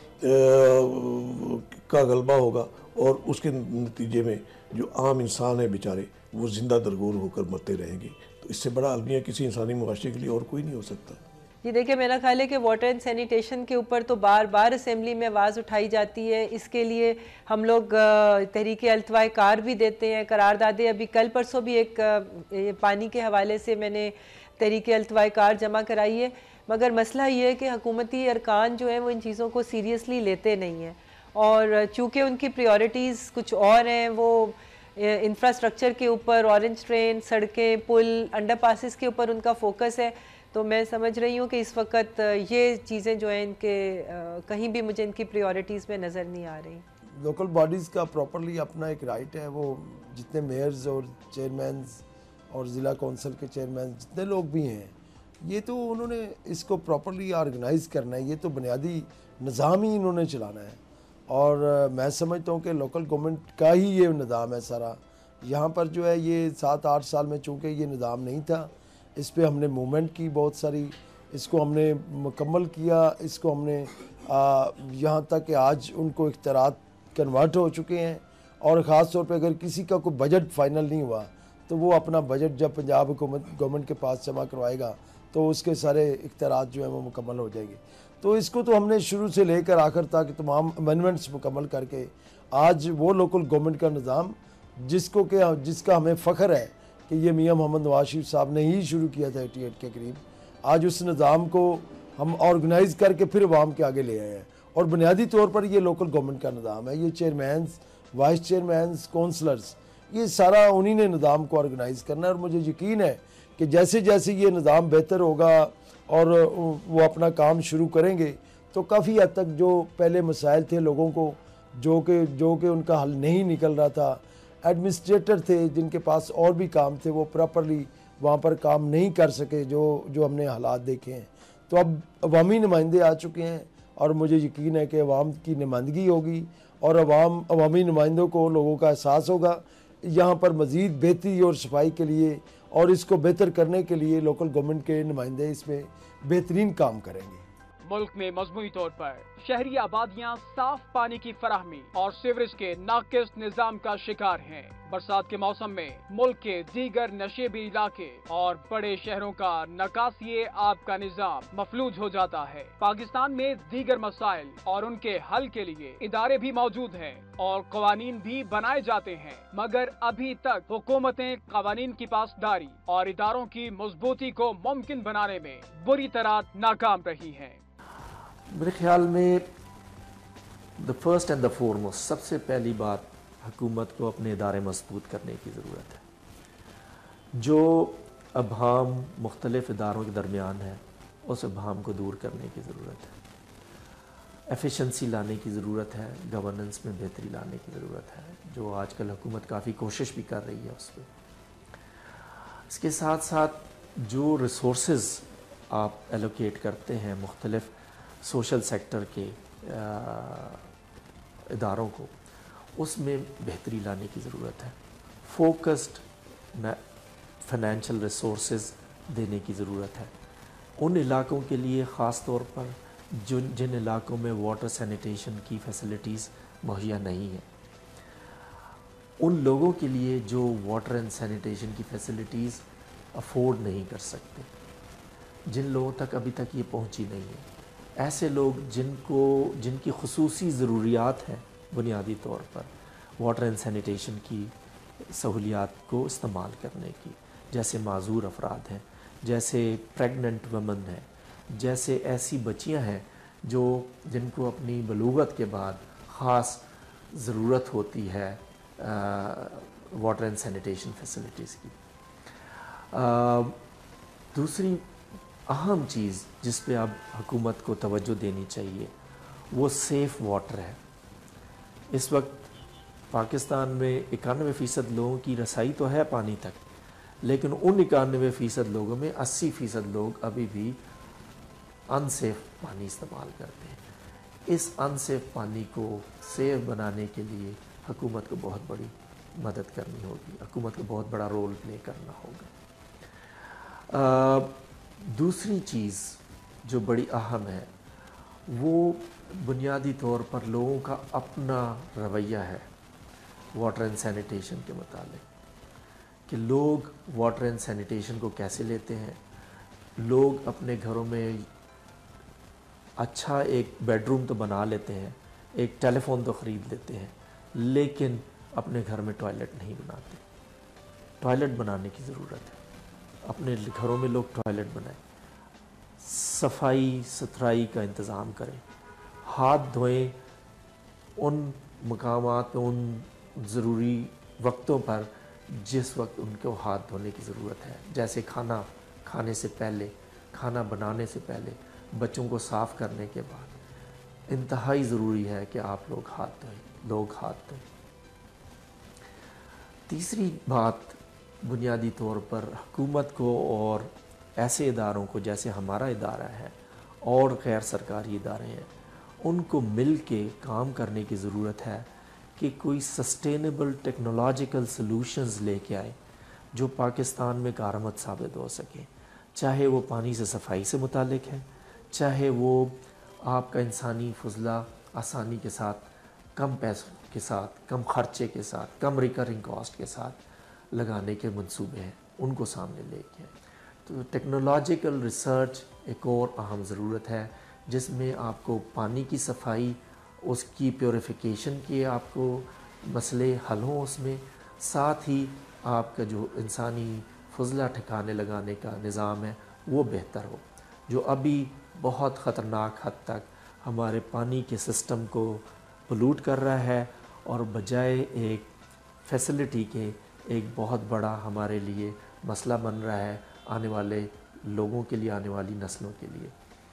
کا غلبہ ہوگا، اور اس کے نتیجے میں جو عام انسان ہے بیچارے وہ زندہ درگور ہو کر مرتے رہیں گے۔ تو اس سے بڑا المیہ کسی انسانی معاشرے کے لیے اور کوئی نہیں ہو سکتا۔ یہ دیکھیں، میرا خیال ہے کہ واٹر اینڈ سینیٹیشن کے اوپر تو بار بار اسمبلی میں آواز اٹھائی جاتی ہے، اس کے لیے ہم لوگ تحریک التواء کار بھی دیتے ہیں، قراردادیں۔ ابھی کل پرسوں بھی ایک پانی کے حوالے سے میں نے تحریک التواء کار جمع کرائی ہے، مگر مسئلہ یہ ہے کہ حکومتی ارکان جو ہیں وہ ان چیزوں کو سیریسلی لیتے نہیں ہیں، اور چونکہ ان کی پریورٹیز کچھ اور ہیں، وہ انفراسٹرکچر کے اوپر، اورنج ٹرین، سڑکیں، پل، انڈر پاسز کے اوپر ان کا فوکس ہے۔ تو میں سمجھ رہی ہوں کہ اس وقت یہ چیزیں جو ہیں ان کے کہیں بھی مجھے ان کی پریورٹیز میں نظر نہیں آ رہی۔ لوکل باڈیز کا پراپرلی اپنا ایک رائٹ ہے، وہ جتنے میئرز اور چیئرمینز اور ضلع کونسل کے چیئرمین جتنے لوگ بھی ہیں، یہ تو انہوں نے اس کو پراپرلی آرگنائز کرنا ہے، یہ تو بنیادی نظام ہی انہوں نے چلانا ہے۔ اور میں سمجھتا ہوں کہ لوکل گورنمنٹ کا ہی یہ نظام ہے سارا۔ یہاں پر جو ہے یہ 7-8 سال میں چونکہ یہ نظام نہیں تھا، اس پہ ہم نے موومنٹ کی بہت ساری، اس کو ہم نے مکمل کیا، اس کو ہم نے یہاں تک کہ آج ان کو اختیارات کنورٹ ہو چکے ہیں۔ اور خاص طور پہ اگر کسی کا کوئی بجٹ فائنل نہیں ہوا تو وہ اپنا بجٹ جب پنجاب گورنمنٹ کے پاس جمع کروائے گا تو اس کے سارے اختیارات جو ہیں وہ مکمل ہو جائیں گے۔ تو اس کو تو ہم نے شروع سے لے کر آخر تک تمام امینڈمنٹس مکمل کر کے آج وہ لوکل گورنمنٹ کا نظام جس کا ہمیں فخر ہے کہ یہ میاں محمد نواز شریف صاحب نے ہی شروع کیا تھا 88 کے قریب، آج اس نظام کو ہم آرگنائز کر کے پھر عوام کے آگے لے آئے ہیں۔ اور بنیادی طور پر یہ لوکل گورنمنٹ کا نظام ہے، یہ چیئرمینز، وائس چیئرمینز، کونسلرز، یہ سارا انہی نے نظام کو آرگنائز کرنا ہے۔ اور مجھے یقین ہے کہ جیسے جیسے یہ نظام بہتر ہوگا اور وہ اپنا کام شروع کریں گے تو کافی حد تک جو پہلے مسائل تھے لوگوں کو جو کہ ان کا حل نہیں نکل رہا تھا، ایڈمنسٹریٹر تھے جن کے پاس اور بھی کام تھے، وہ پراپرلی وہاں پر کام نہیں کر سکے جو ہم نے حالات دیکھے ہیں۔ تو اب عوامی نمائندے آ چکے ہیں اور مجھے یقین ہے کہ عوام کی نمائندگی ہوگی اور عوامی نمائندوں کو لوگوں کا احساس ہوگا۔ یہاں پر مزید بہتری اور صفائی کے لیے اور اس کو بہتر کرنے کے لیے لوکل گورنمنٹ کے نمائندے اس میں بہترین کام کریں گے۔ मुल्क में मजमूई तौर पर शहरी आबादियां साफ पानी की फराहमी और सीवरेज के नाकिस निजाम का शिकार हैं। बरसात के मौसम में मुल्क के दीगर नशेबी इलाके और बड़े शहरों का नकासी आब का निजाम मफलूज हो जाता है। पाकिस्तान में दीगर मसाइल और उनके हल के लिए इदारे भी मौजूद हैं और कवानीन भी बनाए जाते हैं, मगर अभी तक हुकूमतें कवानीन की पासदारी और इदारों की मजबूती को मुमकिन बनाने में बुरी तरह नाकाम रही हैं। मेरे ख्याल में the first and the foremost, सबसे पहली बात, हुकूमत को अपने इदारे मजबूत करने की ज़रूरत है। जो अभाम मुख्तलिफ इदारों के दरमियान है, उस अभाम को दूर करने की ज़रूरत है। एफिशिएंसी लाने की ज़रूरत है, गवर्नेंस में बेहतरी लाने की ज़रूरत है, जो आजकल हुकूमत काफ़ी कोशिश भी कर रही है उस पर। इसके साथ साथ जो रिसोर्सेज आप एलोकेट करते हैं मुख्तलिफ सोशल सेक्टर के इदारों को, उसमें बेहतरी लाने की ज़रूरत है। फोकस्ड फाइनेंशियल रिसोर्सेज देने की ज़रूरत है उन इलाकों के लिए, ख़ास तौर पर जिन इलाकों में वाटर सैनिटेशन की फैसिलिटीज़ मुहैया नहीं है, उन लोगों के लिए जो वाटर एंड सैनिटेशन की फैसिलिटीज़ अफोर्ड नहीं कर सकते, जिन लोगों तक अभी तक ये पहुंची नहीं है, ऐसे लोग जिनकी खुसूसी ज़रूरियात हैं बुनियादी तौर पर वाटर एंड सैनिटेशन की सहूलियात को इस्तेमाल करने की, जैसे माजूर अफराद हैं, जैसे प्रेग्नेंट वमन हैं, जैसे ऐसी बच्चियां हैं जिनको अपनी बलूगत के बाद ख़ास ज़रूरत होती है वाटर एंड सैनिटेशन फैसिलिटीज़ की। दूसरी अहम चीज़ जिस पे अब हुकूमत को तवज्जो देनी चाहिए वो सेफ़ वाटर है। इस वक्त पाकिस्तान में 91% लोगों की रसाई तो है पानी तक, लेकिन उन 91% लोगों में 80% लोग अभी भी अनसेफ पानी इस्तेमाल करते हैं। इस अनसेफ पानी को सेफ बनाने के लिए हुकूमत को बहुत बड़ी मदद करनी होगी, हुकूमत को बहुत बड़ा रोल प्ले करना होगा। दूसरी चीज़ जो बड़ी अहम है वो बुनियादी तौर पर लोगों का अपना रवैया है वाटर एंड सैनिटेशन के मुतालिक, कि लोग वाटर एंड सैनिटेशन को कैसे लेते हैं। लोग अपने घरों में अच्छा एक बेडरूम तो बना लेते हैं, एक टेलीफोन तो ख़रीद लेते हैं, लेकिन अपने घर में टॉयलेट नहीं बनाते। टॉयलेट बनाने की ज़रूरत है, अपने घरों में लोग टॉयलेट बनाएं, सफाई सुथराई का इंतज़ाम करें, हाथ धोएं उन मकामात पे, उन ज़रूरी वक्तों पर जिस वक्त उनको हाथ धोने की ज़रूरत है, जैसे खाना खाने से पहले, खाना बनाने से पहले, बच्चों को साफ़ करने के बाद। इंतहाई ज़रूरी है कि आप लोग हाथ धोएं। तीसरी बात, बुनियादी तौर पर हुकूमत को और ऐसे इदारों को जैसे हमारा इदारा है और गैर सरकारी इदारे हैं, उनको मिल के काम करने की ज़रूरत है कि कोई सस्टेनेबल टेक्नोलॉजिकल सॉल्यूशंस लेके आए जो पाकिस्तान में कारआमद साबित हो सके। चाहे वो पानी से सफाई से मुतालिक है, चाहे वो आपका इंसानी फजला आसानी के साथ, कम पैसों के साथ, कम खर्चे के साथ, कम रिकरिंग कॉस्ट के साथ लगाने के मंसूबे हैं, उनको सामने लेके आए। तो टेक्नोलॉजिकल रिसर्च एक और अहम ज़रूरत है, जिसमें आपको पानी की सफाई, उसकी प्योरिफिकेशन के आपको मसले हल हों, उसमें साथ ही आपका जो इंसानी फजला ठिकाने लगाने का निज़ाम है वो बेहतर हो, जो अभी बहुत ख़तरनाक हद तक हमारे पानी के सिस्टम को पोल्यूट कर रहा है और बजाय एक फैसिलिटी के एक बहुत बड़ा हमारे लिए मसला बन रहा है आने वाले लोगों के लिए, आने वाली नस्लों के लिए।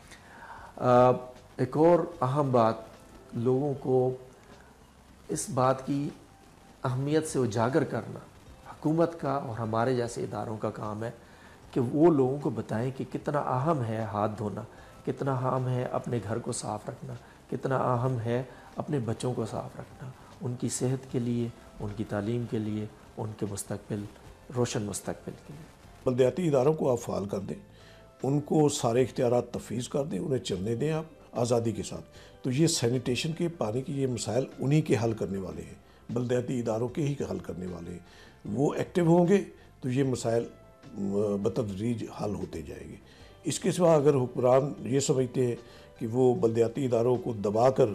एक और अहम बात, लोगों को इस बात की अहमियत से उजागर करना हुकूमत का और हमारे जैसे इदारों का काम है कि वो लोगों को बताएं कि कितना अहम है हाथ धोना, कितना अहम है अपने घर को साफ़ रखना, कितना अहम है अपने बच्चों को साफ़ रखना, उनकी सेहत के लिए, उनकी तालीम के लिए, उनके मुस्तकबिल, रोशन मुस्तकबिल के लिए। बल्दियाती इदारों को आप फ़ाल कर दें ان کو سارے اختیارات تفویض کر دیں، انہیں چلنے دیں آپ آزادی کے ساتھ. تو یہ سینیٹیشن کے پانی کی یہ مسائل انہی کے حل کرنے والے ہیں، بلدیاتی اداروں کے ہی حل کرنے والے ہیں. وہ ایکٹیو ہوں گے تو یہ مسائل بتدریج حل ہوتے جائیں گے. اس کے سوا اگر حکمران یہ سمجھتے ہیں کہ وہ بلدیاتی اداروں کو دبا کر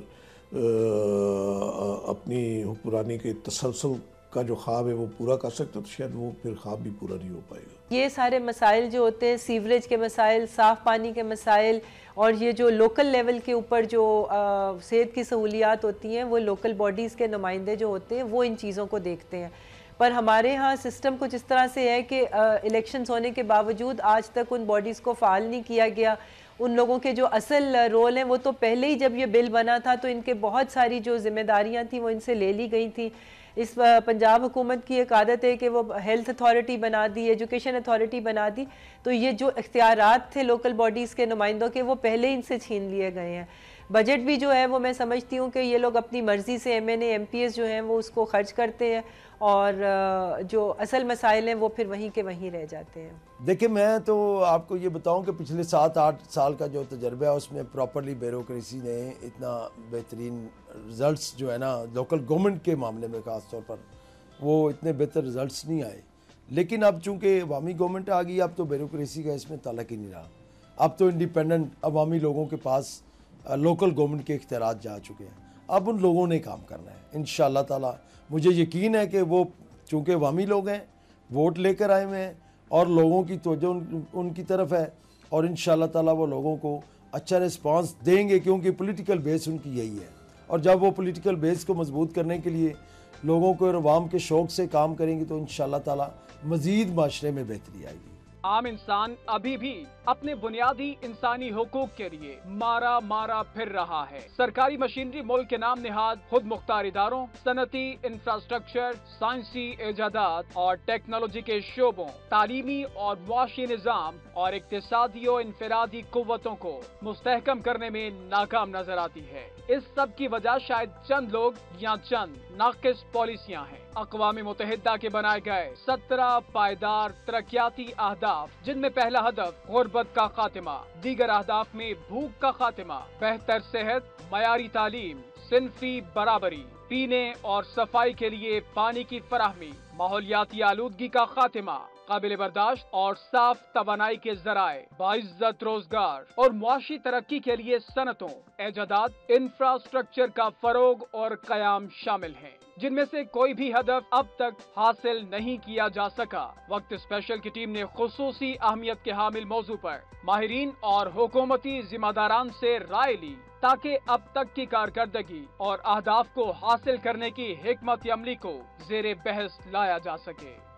اپنی حکمرانی کے تسلسل کا جو خواب ہے وہ پورا کر سکتا، تو شاید وہ پھر خواب بھی پورا نہیں ہو پائے گا. یہ سارے مسائل جو ہوتے ہیں، سیوریج کے مسائل، صاف پانی کے مسائل، اور یہ جو لوکل لیول کے اوپر جو صحت کی سہولیات ہوتی ہیں، وہ لوکل باڈیز کے نمائندے جو ہوتے ہیں وہ ان چیزوں کو دیکھتے ہیں. پر ہمارے ہاں سسٹم کچھ اس طرح سے ہے کہ الیکشنز ہونے کے باوجود آج تک ان باڈیز کو فعال نہیں کیا گیا. ان لوگوں کے جو اصل رول ہیں وہ تو پہلے ہی جب یہ بل بنا تھا تو ان کے بہت ساری جو ذمہ داریاں تھیں وہ ان سے لے لی گئی تھیں. اس پنجاب حکومت کی ایک عادت ہے کہ وہ ہیلتھ اتھارٹی بنا دی، ایجوکیشن اتھارٹی بنا دی، تو یہ جو اختیارات تھے لوکل باڈیز کے نمائندوں کے وہ پہلے ان سے چھین لیے گئے ہیں. بجٹ بھی جو ہے وہ میں سمجھتی ہوں کہ یہ لوگ اپنی مرضی سے M N A M P S جو ہیں وہ اس کو خرچ کرتے ہیں، اور جو اصل مسائل ہیں وہ پھر وہیں کے وہیں رہ جاتے ہیں. دیکھیں میں تو آپ کو یہ بتاؤں کہ پچھلے 7-8 سال کا جو تجربہ ہے اس میں پراپرلی بیوروکریسی نے اتنا بہترین رزلٹس جو ہے نا لوکل گورنمنٹ کے معاملے میں خاص طور پر وہ اتنے بہتر رزلٹس نہیں آئے. لیکن اب چونکہ عوامی گورنمنٹ آ گئی اب تو بیوروکریسی کا اس میں تعلق ہی نہیں رہا. اب تو انڈیپینڈنٹ عوامی لوگوں کے پاس لوکل گورنمنٹ کے اختیارات جا چکے ہیں. اب ان لوگوں نے کام کرنا ہے انشاءاللہ تعالی. مجھے یقین ہے کہ وہ چونکہ عوامی لوگ ہیں، ووٹ لے کر آئے ہوئے ہیں اور لوگوں کی توجہ ان کی طرف ہے، اور انشاءاللہ تعالی وہ لوگوں کو اچھا رسپانس دیں گے کیونکہ پولیٹیکل بیس ان کی یہی ہے. اور جب وہ پولیٹیکل بیس کو مضبوط کرنے کے لیے لوگوں کو اور عوام کے شوق سے کام کریں گے تو انشاءاللہ تعالی مزید معاشرے میں بہتری آئے گی. عام انسان ابھی بھی اپنے بنیادی انسانی حقوق کے لیے مارا پھر رہا ہے. سرکاری مشینری ملک کے نام نہاد خود مختار اداروں، صنعتی انفراسٹرکچر، سائنسی ایجادات اور ٹیکنالوجی کے شعبوں، تعلیمی اور معاشی نظام اور اقتصادی و انفرادی قوتوں کو مستحکم کرنے میں ناکام نظر آتی ہے. اس سب کی وجہ شاید چند لوگ یا چند ناقص پالیسیاں ہیں. اقوام متحدہ کے بنائے گئے 17 پائیدار ترقیاتی اہداف، جن میں پہلا ہدف غربت کا خاتمہ، دیگر اہداف میں بھوک کا خاتمہ، بہتر صحت، معیاری تعلیم، صنفی برابری، پینے اور صفائی کے لیے پانی کی فراہمی، ماحولیاتی آلودگی کا خاتمہ، قابل برداشت اور صاف توانائی کے ذرائع، باعزت روزگار اور معاشی ترقی کے لیے صنعتوں، ایجادات، انفراسٹرکچر کا فروغ اور قیام شامل ہیں، جن میں سے کوئی بھی ہدف اب تک حاصل نہیں کیا جا سکا. وقت اسپیشل کی ٹیم نے خصوصی اہمیت کے حامل موضوع پر ماہرین اور حکومتی ذمہ داران سے رائے لی تاکہ اب تک کی کارکردگی اور اہداف کو حاصل کرنے کی حکمت عملی کو زیر بحث لایا جا سکے.